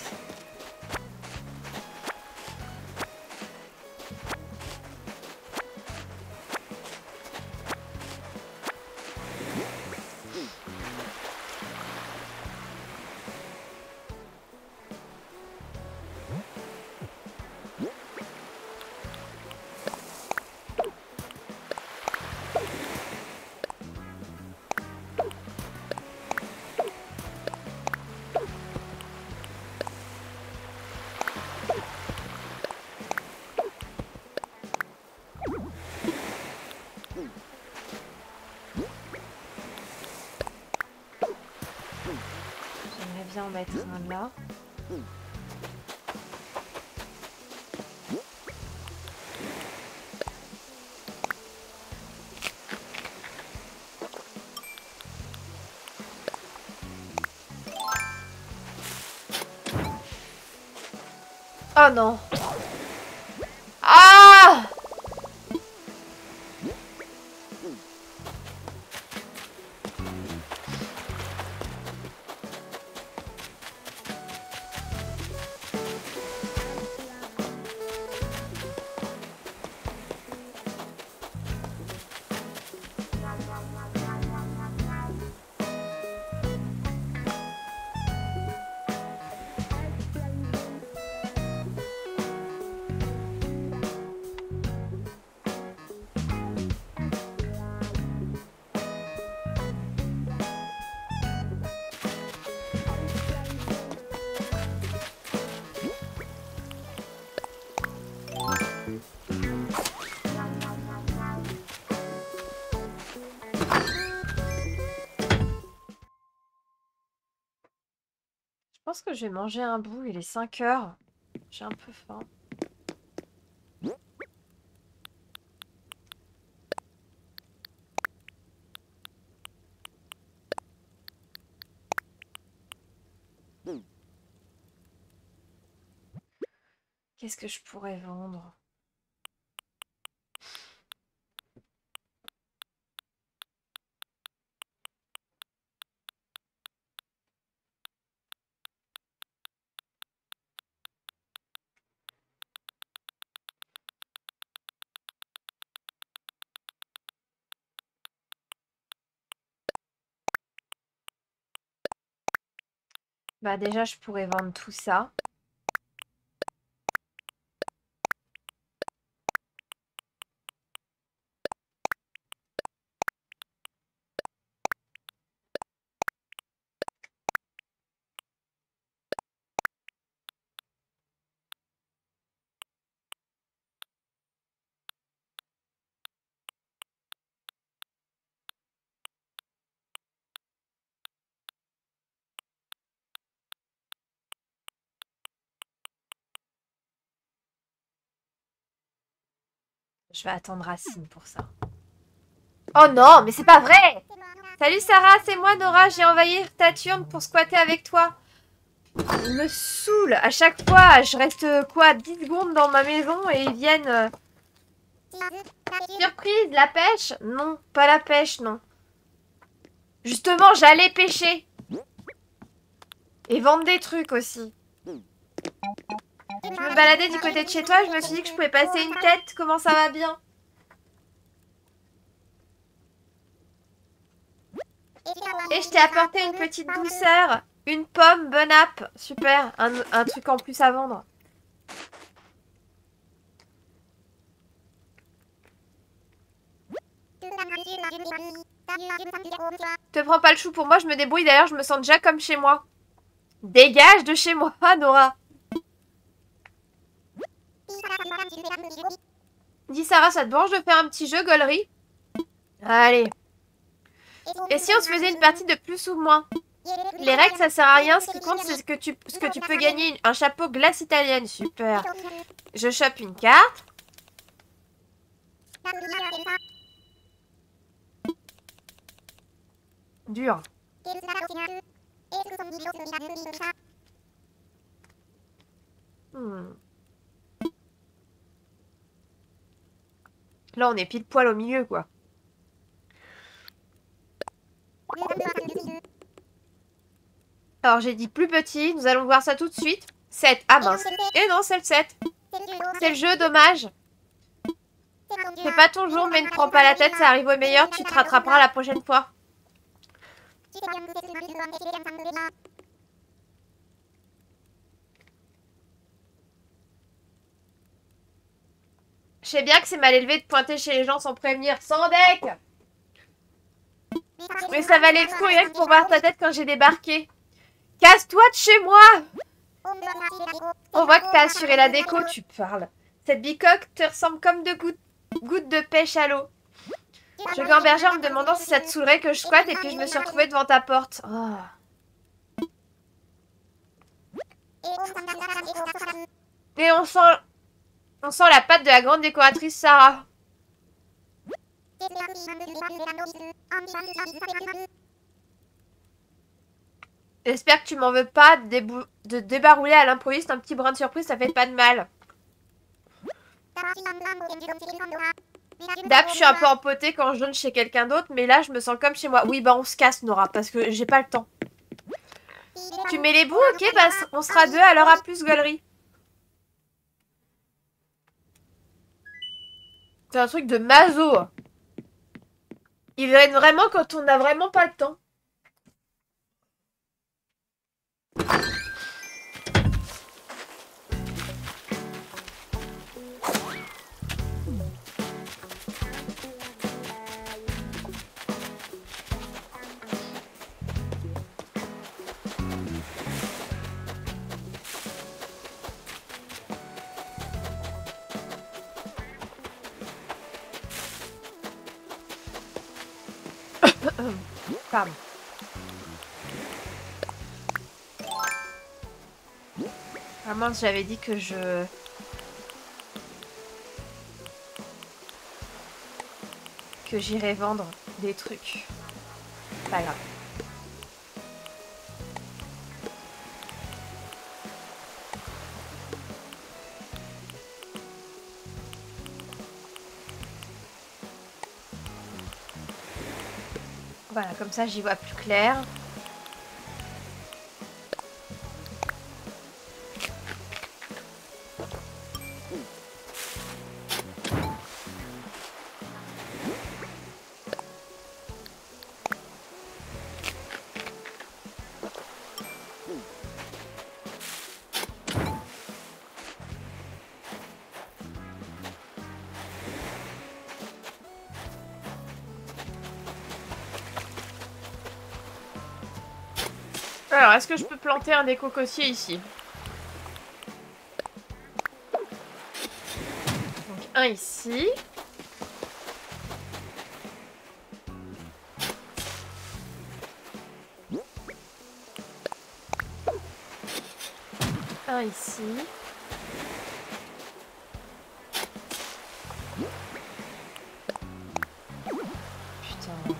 En mettre un là. Oh non. Ah! pense que je vais manger un bout. Il est 5 heures. J'ai un peu faim. Qu'est-ce que je pourrais vendre? Bah déjà, je pourrais vendre tout ça. Je vais attendre Racine pour ça. Oh non, mais c'est pas vrai! Salut Sarah, c'est moi Nora, j'ai envahi ta turne pour squatter avec toi. Il me saoule. À chaque fois, je reste quoi 10 secondes dans ma maison et ils viennent... Surprise, la pêche? Non, pas la pêche, non. Justement, j'allais pêcher. Et vendre des trucs aussi. Je me baladais du côté de chez toi, je me suis dit que je pouvais passer une tête. Comment ça va bien? Et je t'ai apporté une petite douceur. Une pomme, bon app. Super, un truc en plus à vendre. Te prends pas le chou pour moi, je me débrouille. D'ailleurs, je me sens déjà comme chez moi. Dégage de chez moi, Nora. Dis Sarah, ça te branche de faire un petit jeu, gaulerie? Allez. Et si on se faisait une partie de plus ou moins? Les règles, ça sert à rien. Ce qui compte, c'est ce que tu peux gagner. Un chapeau glace italienne. Super. Je chope une carte. Dur. Là, on est pile poil au milieu, quoi. Alors, j'ai dit plus petit. Nous allons voir ça tout de suite. 7. Ah mince. Et non, c'est le 7. C'est le jeu, dommage. Fais pas ton jour, mais ne prends pas la tête. Ça arrive au meilleur. Tu te rattraperas la prochaine fois. Je sais bien que c'est mal élevé de pointer chez les gens sans prévenir. Sans deck! Mais ça valait le coup rien que pour voir ta tête quand j'ai débarqué. Casse-toi de chez moi! On voit que t'as assuré la déco, tu parles. Cette bicoque te ressemble comme deux gouttes de pêche à l'eau. Je gambergeais en me demandant si ça te saoulerait que je squatte et puis je me suis retrouvée devant ta porte. Oh. Et on sent la patte de la grande décoratrice Sarah. J'espère que tu m'en veux pas de débarouler à l'improviste un petit brin de surprise, ça fait pas de mal. D'hab, je suis un peu empotée quand je donne chez quelqu'un d'autre, mais là, je me sens comme chez moi. Oui, bah on se casse, Nora, parce que j'ai pas le temps. Tu mets les bouts, ok, bah on sera deux, alors à plus, gaulerie. C'est un truc de maso. Il viennent vraiment quand on n'a vraiment pas le temps. Pardon. Ah mince, j'avais dit que j'irais vendre des trucs. Pas grave. Voilà, comme ça j'y vois plus clair. Alors, est-ce que je peux planter un des cocotiers ici? Donc, un ici. Un ici. Putain.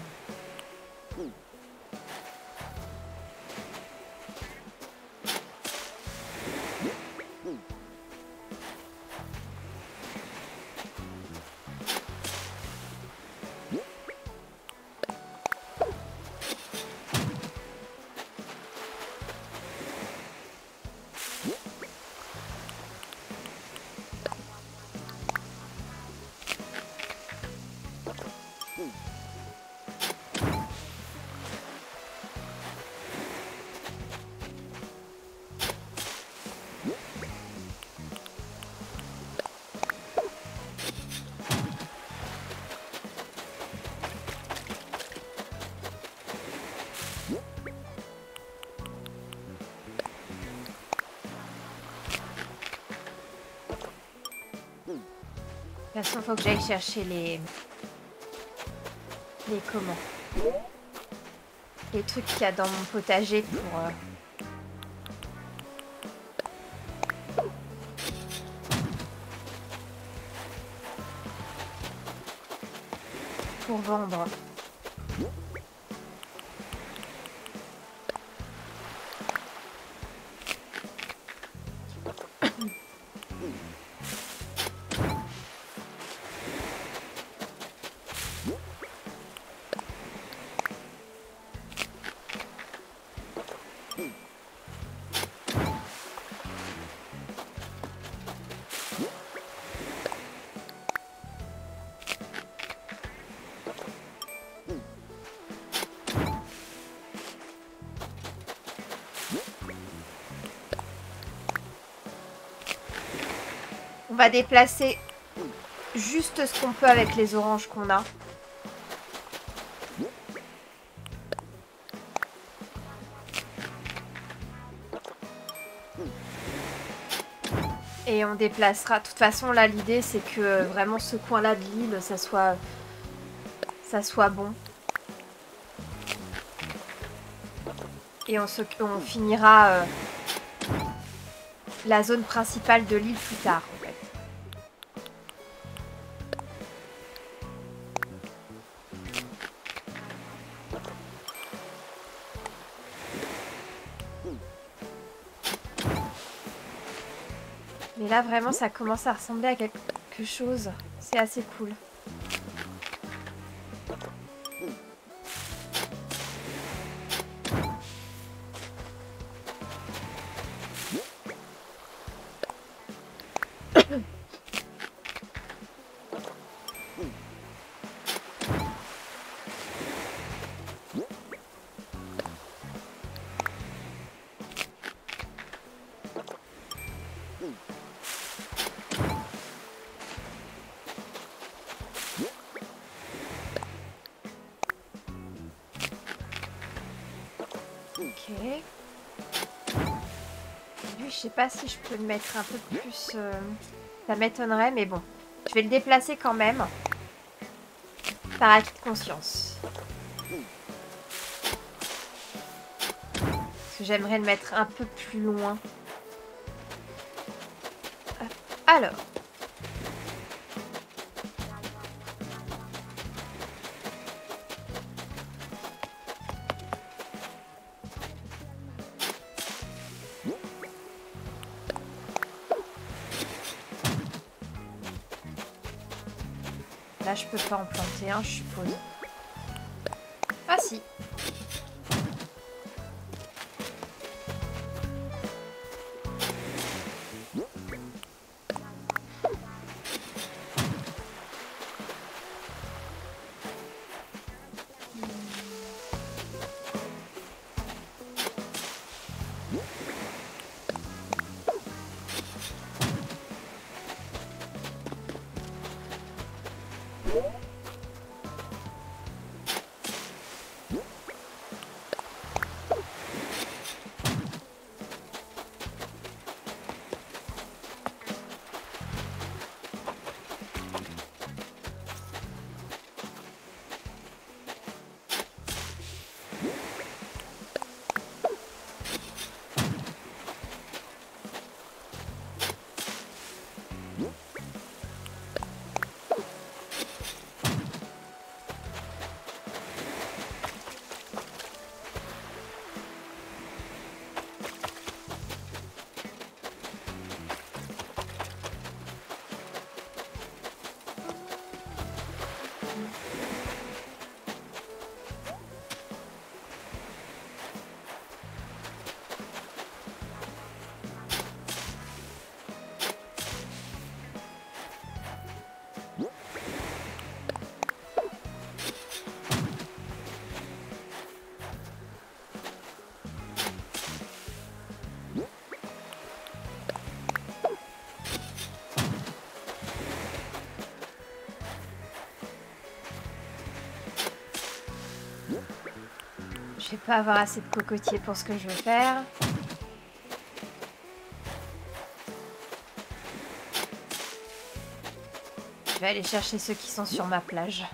De toute façon, faut que j'aille chercher les comment? Les trucs qu'il y a dans mon potager pour vendre. On va déplacer juste ce qu'on peut avec les oranges qu'on a. Et on déplacera. De toute façon, là, l'idée, c'est que vraiment ce coin-là de l'île, ça soit bon. Et on finira la zone principale de l'île plus tard, en fait. Mais là, vraiment, ça commence à ressembler à quelque chose. C'est assez cool. Ok. Lui, je sais pas si je peux le mettre un peu plus... Ça m'étonnerait, mais bon. Je vais le déplacer quand même. Par acquis de conscience. Parce que j'aimerais le mettre un peu plus loin. Alors. Là, je peux pas en planter un, je suppose. Ah si. Je vais pas avoir assez de cocotiers pour ce que je veux faire. Je vais aller chercher ceux qui sont sur ma plage.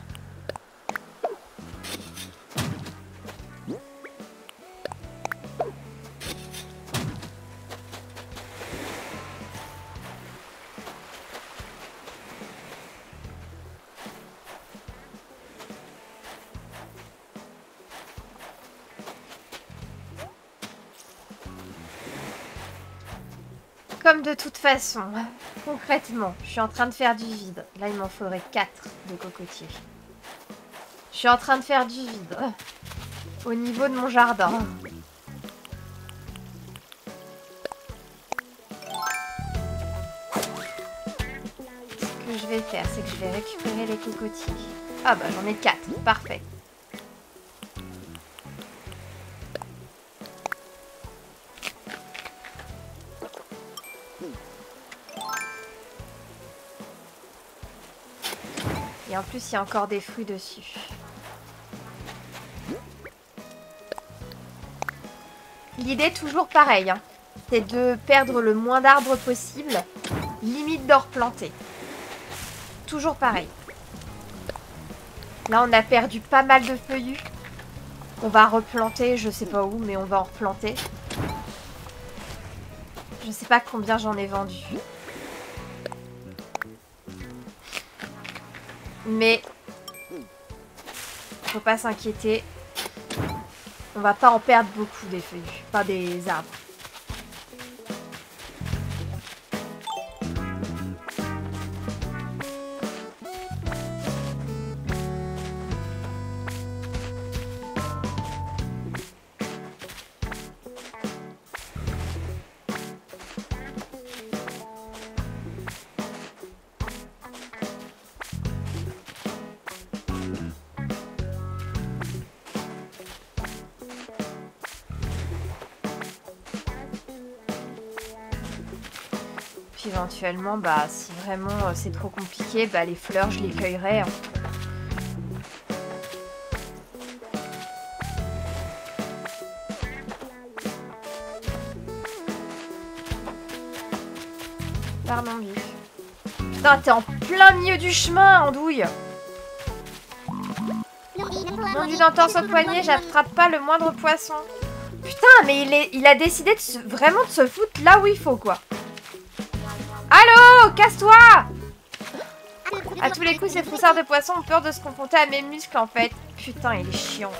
Comme de toute façon, concrètement, je suis en train de faire du vide. Là, il m'en faudrait 4 de cocotiers. Je suis en train de faire du vide au niveau de mon jardin. Ce que je vais faire, c'est que je vais récupérer les cocotiers. Ah bah j'en ai 4, parfait. Et en plus, il y a encore des fruits dessus. L'idée, toujours pareille, hein, c'est de perdre le moins d'arbres possible, limite de replanter. Toujours pareil. Là, on a perdu pas mal de feuillus. On va replanter, je sais pas où, mais on va en replanter. Je sais pas combien j'en ai vendu. Mais faut pas s'inquiéter. On va pas en perdre beaucoup des feuilles, pas des arbres. Puis éventuellement, bah, si vraiment c'est trop compliqué, bah, les fleurs, je les cueillerai. Hein. Pardon, vif. Putain, t'es en plein milieu du chemin, Andouille. Non d'une entorse au poignet, j'attrape pas le moindre poisson. Putain, mais il a décidé de vraiment de se foutre là où il faut, quoi. Allô, casse-toi! À tous les coups, ces froussards de poissons ont peur de se confronter à mes muscles en fait. Putain, il est chiant.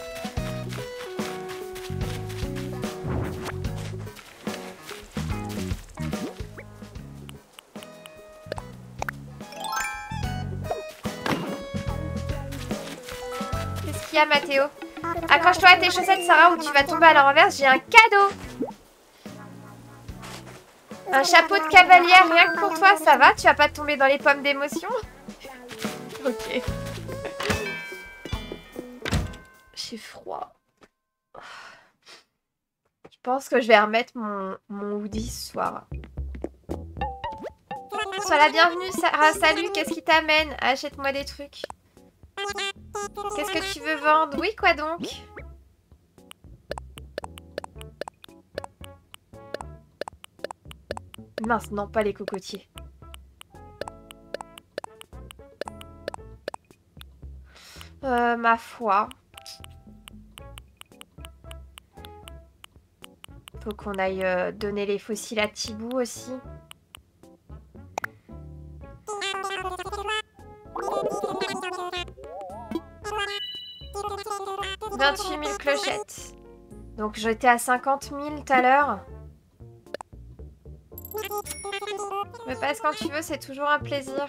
Qu'est-ce qu'il y a, Mathéo? Accroche-toi à tes chaussettes, Sarah, ou tu vas tomber à la renverse. J'ai un cadeau. Un chapeau de cavalière, rien que pour toi, ça va? Tu vas pas tomber dans les pommes d'émotion? Ok. J'ai froid. Je pense que je vais remettre mon hoodie ce soir. Sois la bienvenue, Sarah. Salut, qu'est-ce qui t'amène? Achète-moi des trucs. Qu'est-ce que tu veux vendre? Oui, quoi donc? Mince, non, pas les cocotiers. Ma foi. Faut qu'on aille donner les fossiles à Thibou aussi. 28 000 clochettes. Donc j'étais à 50 000 tout à l'heure. Me passe quand tu veux, c'est toujours un plaisir.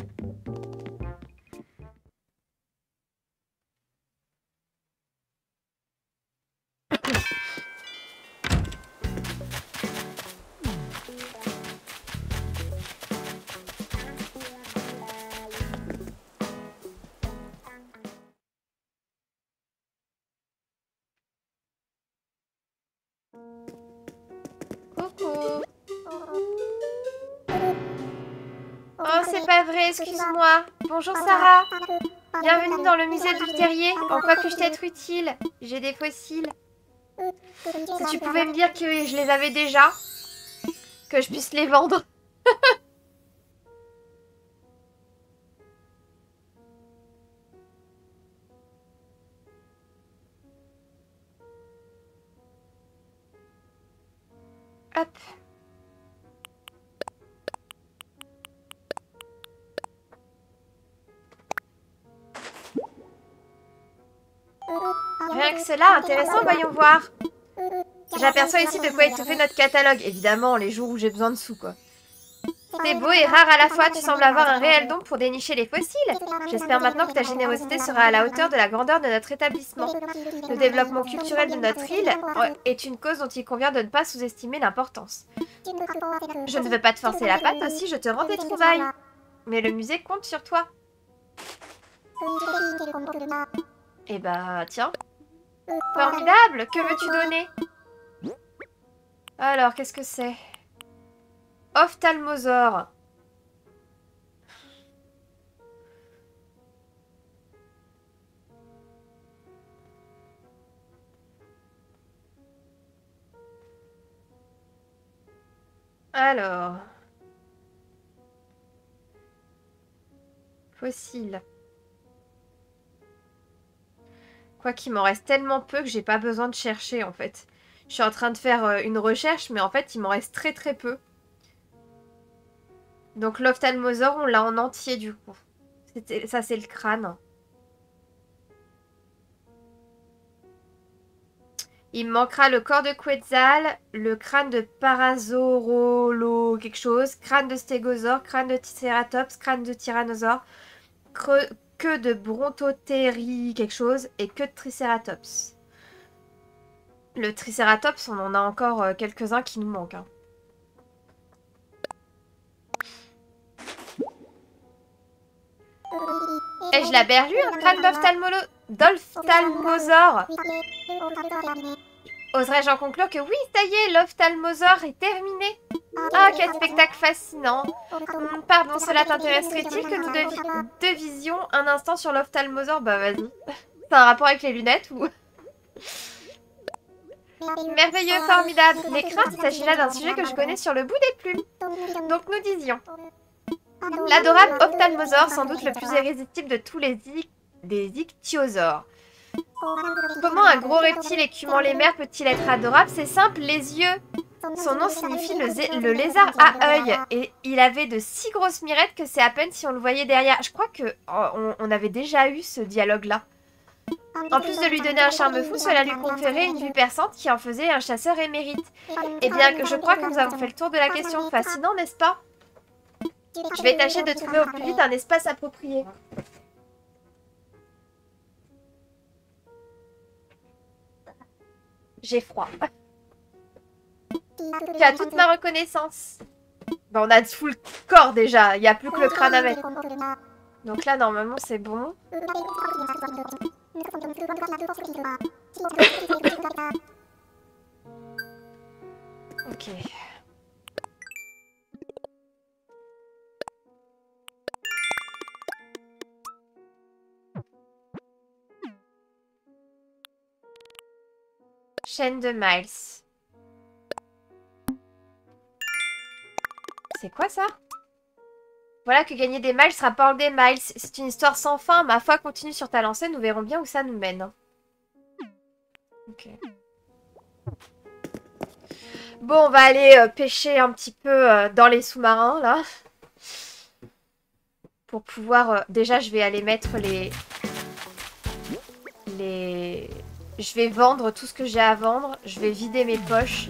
Coucou. Oh, c'est pas vrai, excuse-moi. Bonjour Sarah. Bienvenue dans le musée du terrier. En quoi puis-je t'être utile? J'ai des fossiles. Si tu pouvais me dire que je les avais déjà, que je puisse les vendre. Hop. Rien que cela, intéressant, voyons voir. J'aperçois ici de quoi étoffer notre catalogue. Évidemment, les jours où j'ai besoin de sous, quoi. T'es beau et rare à la fois, tu sembles avoir un réel don pour dénicher les fossiles. J'espère maintenant que ta générosité sera à la hauteur de la grandeur de notre établissement. Le développement culturel de notre île est une cause dont il convient de ne pas sous-estimer l'importance. Je ne veux pas te forcer la patte, aussi je te rends des trouvailles. Mais le musée compte sur toi. Eh bah, tiens. Formidable! Que veux-tu donner? Alors, qu'est-ce que c'est? Ophtalmosaure. Alors. Fossile. Quoi qu'il m'en reste tellement peu que j'ai pas besoin de chercher en fait. Je suis en train de faire une recherche, mais en fait il m'en reste très très peu. Donc l'ophtalmosaure, on l'a en entier du coup. Ça c'est le crâne. Il me manquera le corps de Quetzal, le crâne de Parasaurolo quelque chose, crâne de stégosaure, crâne de Triceratops, crâne de tyrannosaure, queue de Brontothérie quelque chose et queue de Triceratops. Le Triceratops, on en a encore quelques-uns qui nous manquent. Hein. Ai-je la berlue, un crâne d'ophtalmosaure? Oserais-je en conclure que oui, ça y est, l'ophtalmosaure est terminé? Ah, quel spectacle fascinant! Pardon, cela t'intéresserait-il que nous devisions un instant sur l'ophtalmosaure? Bah vas-y. C'est un rapport avec les lunettes ou... Merveilleux, formidable. Les craintes, il s'agit là d'un sujet que je connais sur le bout des plumes. Donc nous disions... L'adorable ophtalmosaure, sans doute le plus irrésistible de tous les ichthyosaures. Comment un gros reptile écumant les mers peut-il être adorable? C'est simple, les yeux. Son nom signifie le lézard à œil. Et il avait de si grosses mirettes que c'est à peine si on le voyait derrière. Je crois que on avait déjà eu ce dialogue-là. En plus de lui donner un charme fou, cela lui conférait une vue perçante qui en faisait un chasseur émérite. Eh bien, je crois que nous avons fait le tour de la question. Fascinant, n'est-ce pas? Je vais tâcher de trouver au plus vite un espace approprié. J'ai froid. Tu as toute ma reconnaissance. Bon, on a full corps déjà. Il n'y a plus que le crâne à mettre. Donc là, normalement, c'est bon. Ok. Chaîne de Miles. C'est quoi ça? Voilà que gagner des miles rapporte des miles. C'est une histoire sans fin. Ma foi, continue sur ta lancée. Nous verrons bien où ça nous mène. Ok. Bon, on va aller pêcher un petit peu dans les sous-marins, là. Pour pouvoir... déjà, je vais aller mettre les... Je vais vendre tout ce que j'ai à vendre. Je vais vider mes poches.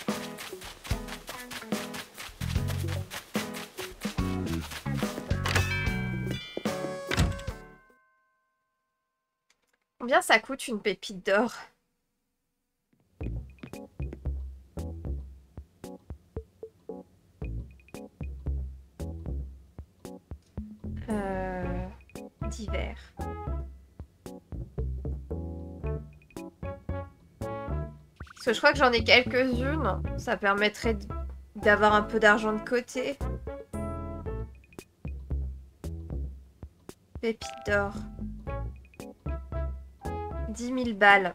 Combien ça coûte une pépite d'or? Divers. Parce que je crois que j'en ai quelques-unes. Ça permettrait d'avoir un peu d'argent de côté. Pépite d'or. 10 000 balles.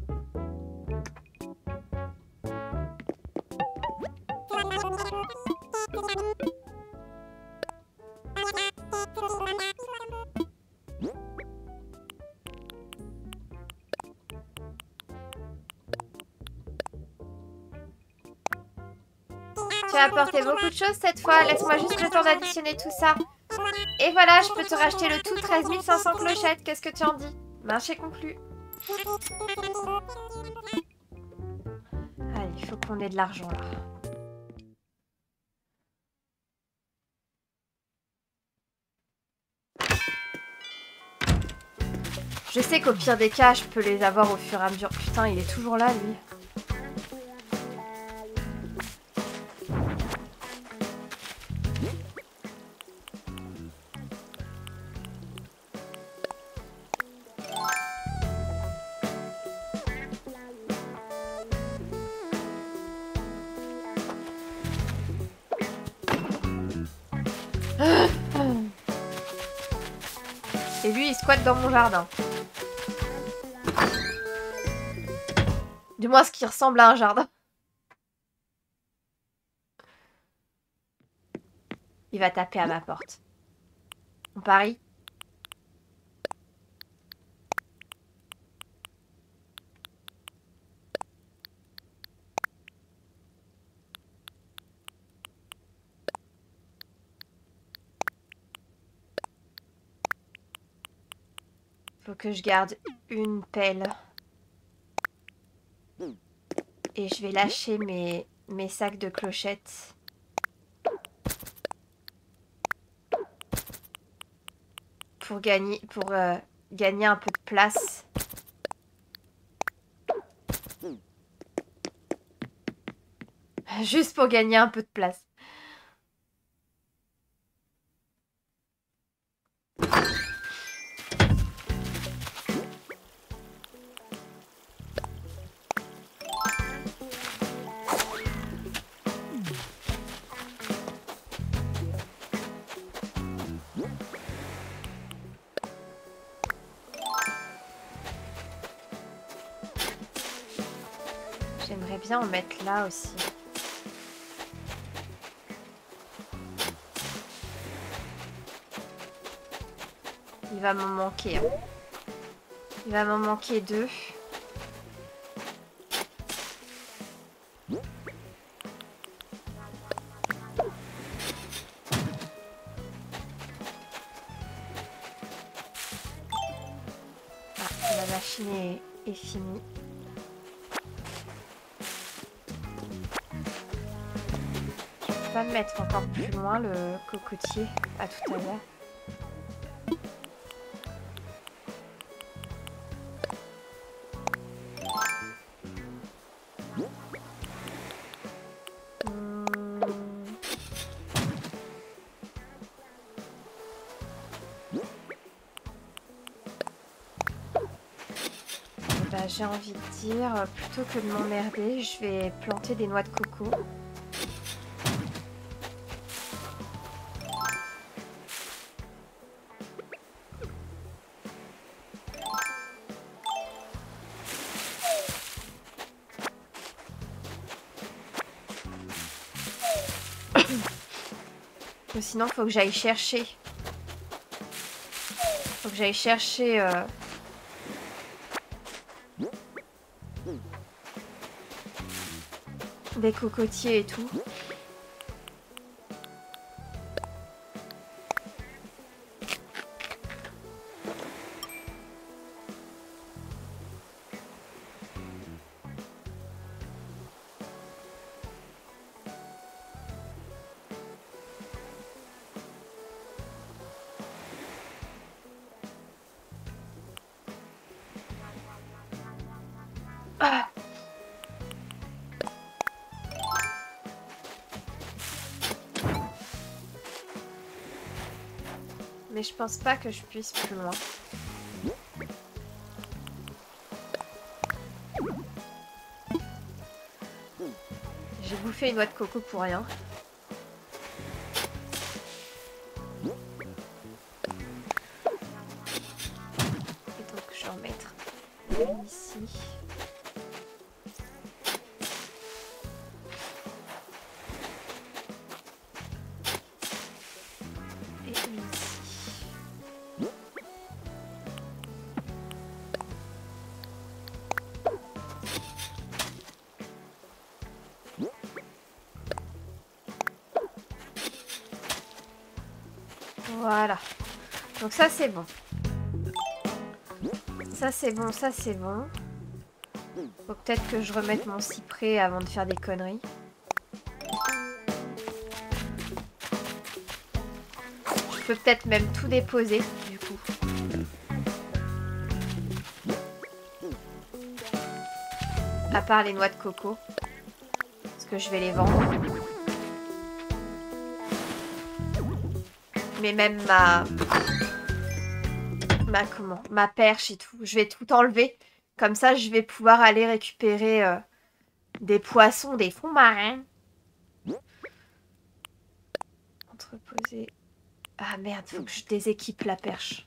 Tu as apporté beaucoup de choses cette fois. Laisse-moi juste le temps d'additionner tout ça. Et voilà, je peux te racheter le tout 13 500 clochettes. Qu'est-ce que tu en dis? Marché conclu. Allez, il faut qu'on ait de l'argent là. Je sais qu'au pire des cas, je peux les avoir au fur et à mesure. Putain, il est toujours là, lui. Et lui, il squatte dans mon jardin. Du moins, ce qui ressemble à un jardin. Il va taper à ma porte. On parie? Faut que je garde une pelle. Et je vais lâcher mes sacs de clochettes. Pour gagner un peu de place. Juste pour gagner un peu de place. J'aimerais bien en mettre là aussi. Il va m'en manquer. Hein. Il va m'en manquer 2. est fini. Je peux pas me mettre encore plus loin le cocotier. À tout à l'heure. J'ai envie de dire, plutôt que de m'emmerder, je vais planter des noix de coco. Ou sinon, faut que j'aille chercher. Faut que j'aille chercher... des cocotiers et tout. Ah. Mais je pense pas que je puisse plus loin. J'ai bouffé une noix de coco pour rien. Et donc je vais en mettre une ici. Voilà. Donc ça c'est bon. Ça c'est bon, ça c'est bon. Faut peut-être que je remette mon cyprès avant de faire des conneries. Je peux peut-être même tout déposer du coup. À part les noix de coco. Parce que je vais les vendre. Mais même ma perche et tout. Je vais tout enlever. Comme ça, je vais pouvoir aller récupérer des poissons, des fonds marins. Entreposer. Ah merde, faut que je déséquipe la perche.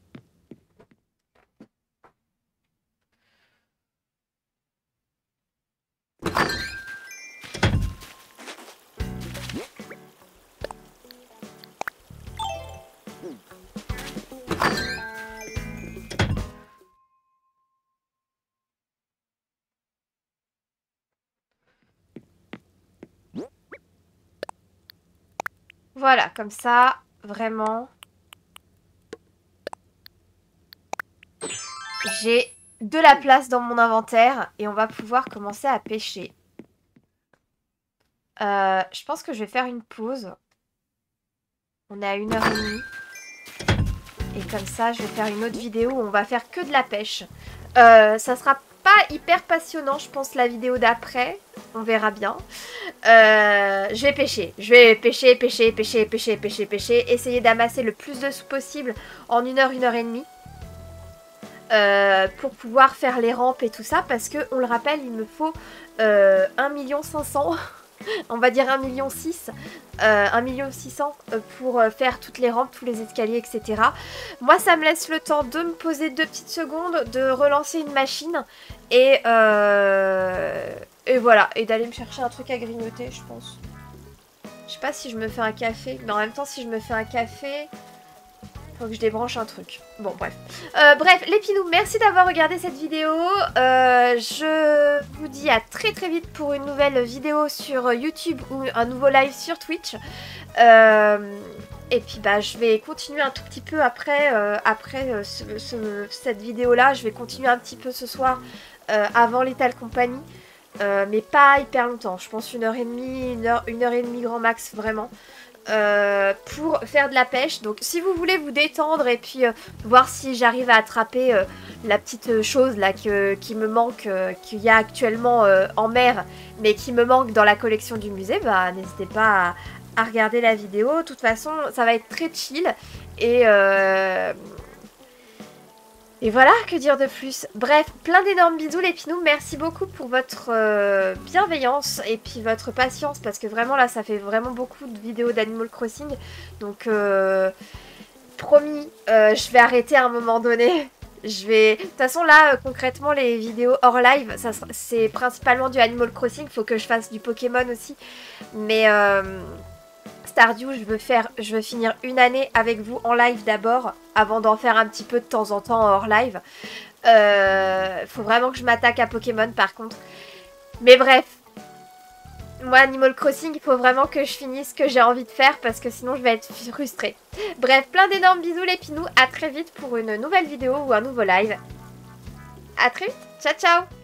Voilà, comme ça, vraiment, j'ai de la place dans mon inventaire et on va pouvoir commencer à pêcher. Je pense que je vais faire une pause. On est à 1h30. Et comme ça, je vais faire une autre vidéo où on va faire que de la pêche. Ça sera pas hyper passionnant, je pense, la vidéo d'après. On verra bien. Je vais pêcher. Je vais pêcher, pêcher, pêcher, pêcher, pêcher, pêcher. Essayer d'amasser le plus de sous possible en 1h, 1h30. Pour pouvoir faire les rampes et tout ça. Parce que, on le rappelle, il me faut 1,5 million. On va dire 1,6 million. 1,6 million pour faire toutes les rampes, tous les escaliers, etc. Moi, ça me laisse le temps de me poser 2 petites secondes, de relancer une machine et voilà. Et d'aller me chercher un truc à grignoter, je pense. Je sais pas si je me fais un café, mais en même temps, si je me fais un café... Faut que je débranche un truc. Bon, bref. Bref, les pinous, merci d'avoir regardé cette vidéo. Je vous dis à très très vite pour une nouvelle vidéo sur YouTube ou un nouveau live sur Twitch. Et puis bah je vais continuer un tout petit peu après, cette vidéo-là. Je vais continuer un petit peu ce soir avant Lethal Company. Mais pas hyper longtemps. Je pense 1h30, 1h30 grand max vraiment. Pour faire de la pêche. Donc si vous voulez vous détendre et puis voir si j'arrive à attraper la petite chose là qui me manque, qu'il y a actuellement en mer, mais qui me manque dans la collection du musée, bah n'hésitez pas à regarder la vidéo. De toute façon, ça va être très chill et voilà, que dire de plus. Bref, plein d'énormes bisous les pinous. Merci beaucoup pour votre bienveillance et puis votre patience. Parce que vraiment là, ça fait vraiment beaucoup de vidéos d'Animal Crossing. Donc, promis, je vais arrêter à un moment donné. De toute façon là, concrètement, les vidéos hors live, c'est principalement du Animal Crossing. Faut que je fasse du Pokémon aussi. Mais... Stardew, je veux finir une année avec vous en live d'abord, avant d'en faire un petit peu de temps en temps hors live. Faut vraiment que je m'attaque à Pokémon par contre. Mais bref, moi Animal Crossing, il faut vraiment que je finisse ce que j'ai envie de faire parce que sinon je vais être frustrée. Bref, plein d'énormes bisous les pinous, à très vite pour une nouvelle vidéo ou un nouveau live. À très vite, ciao ciao.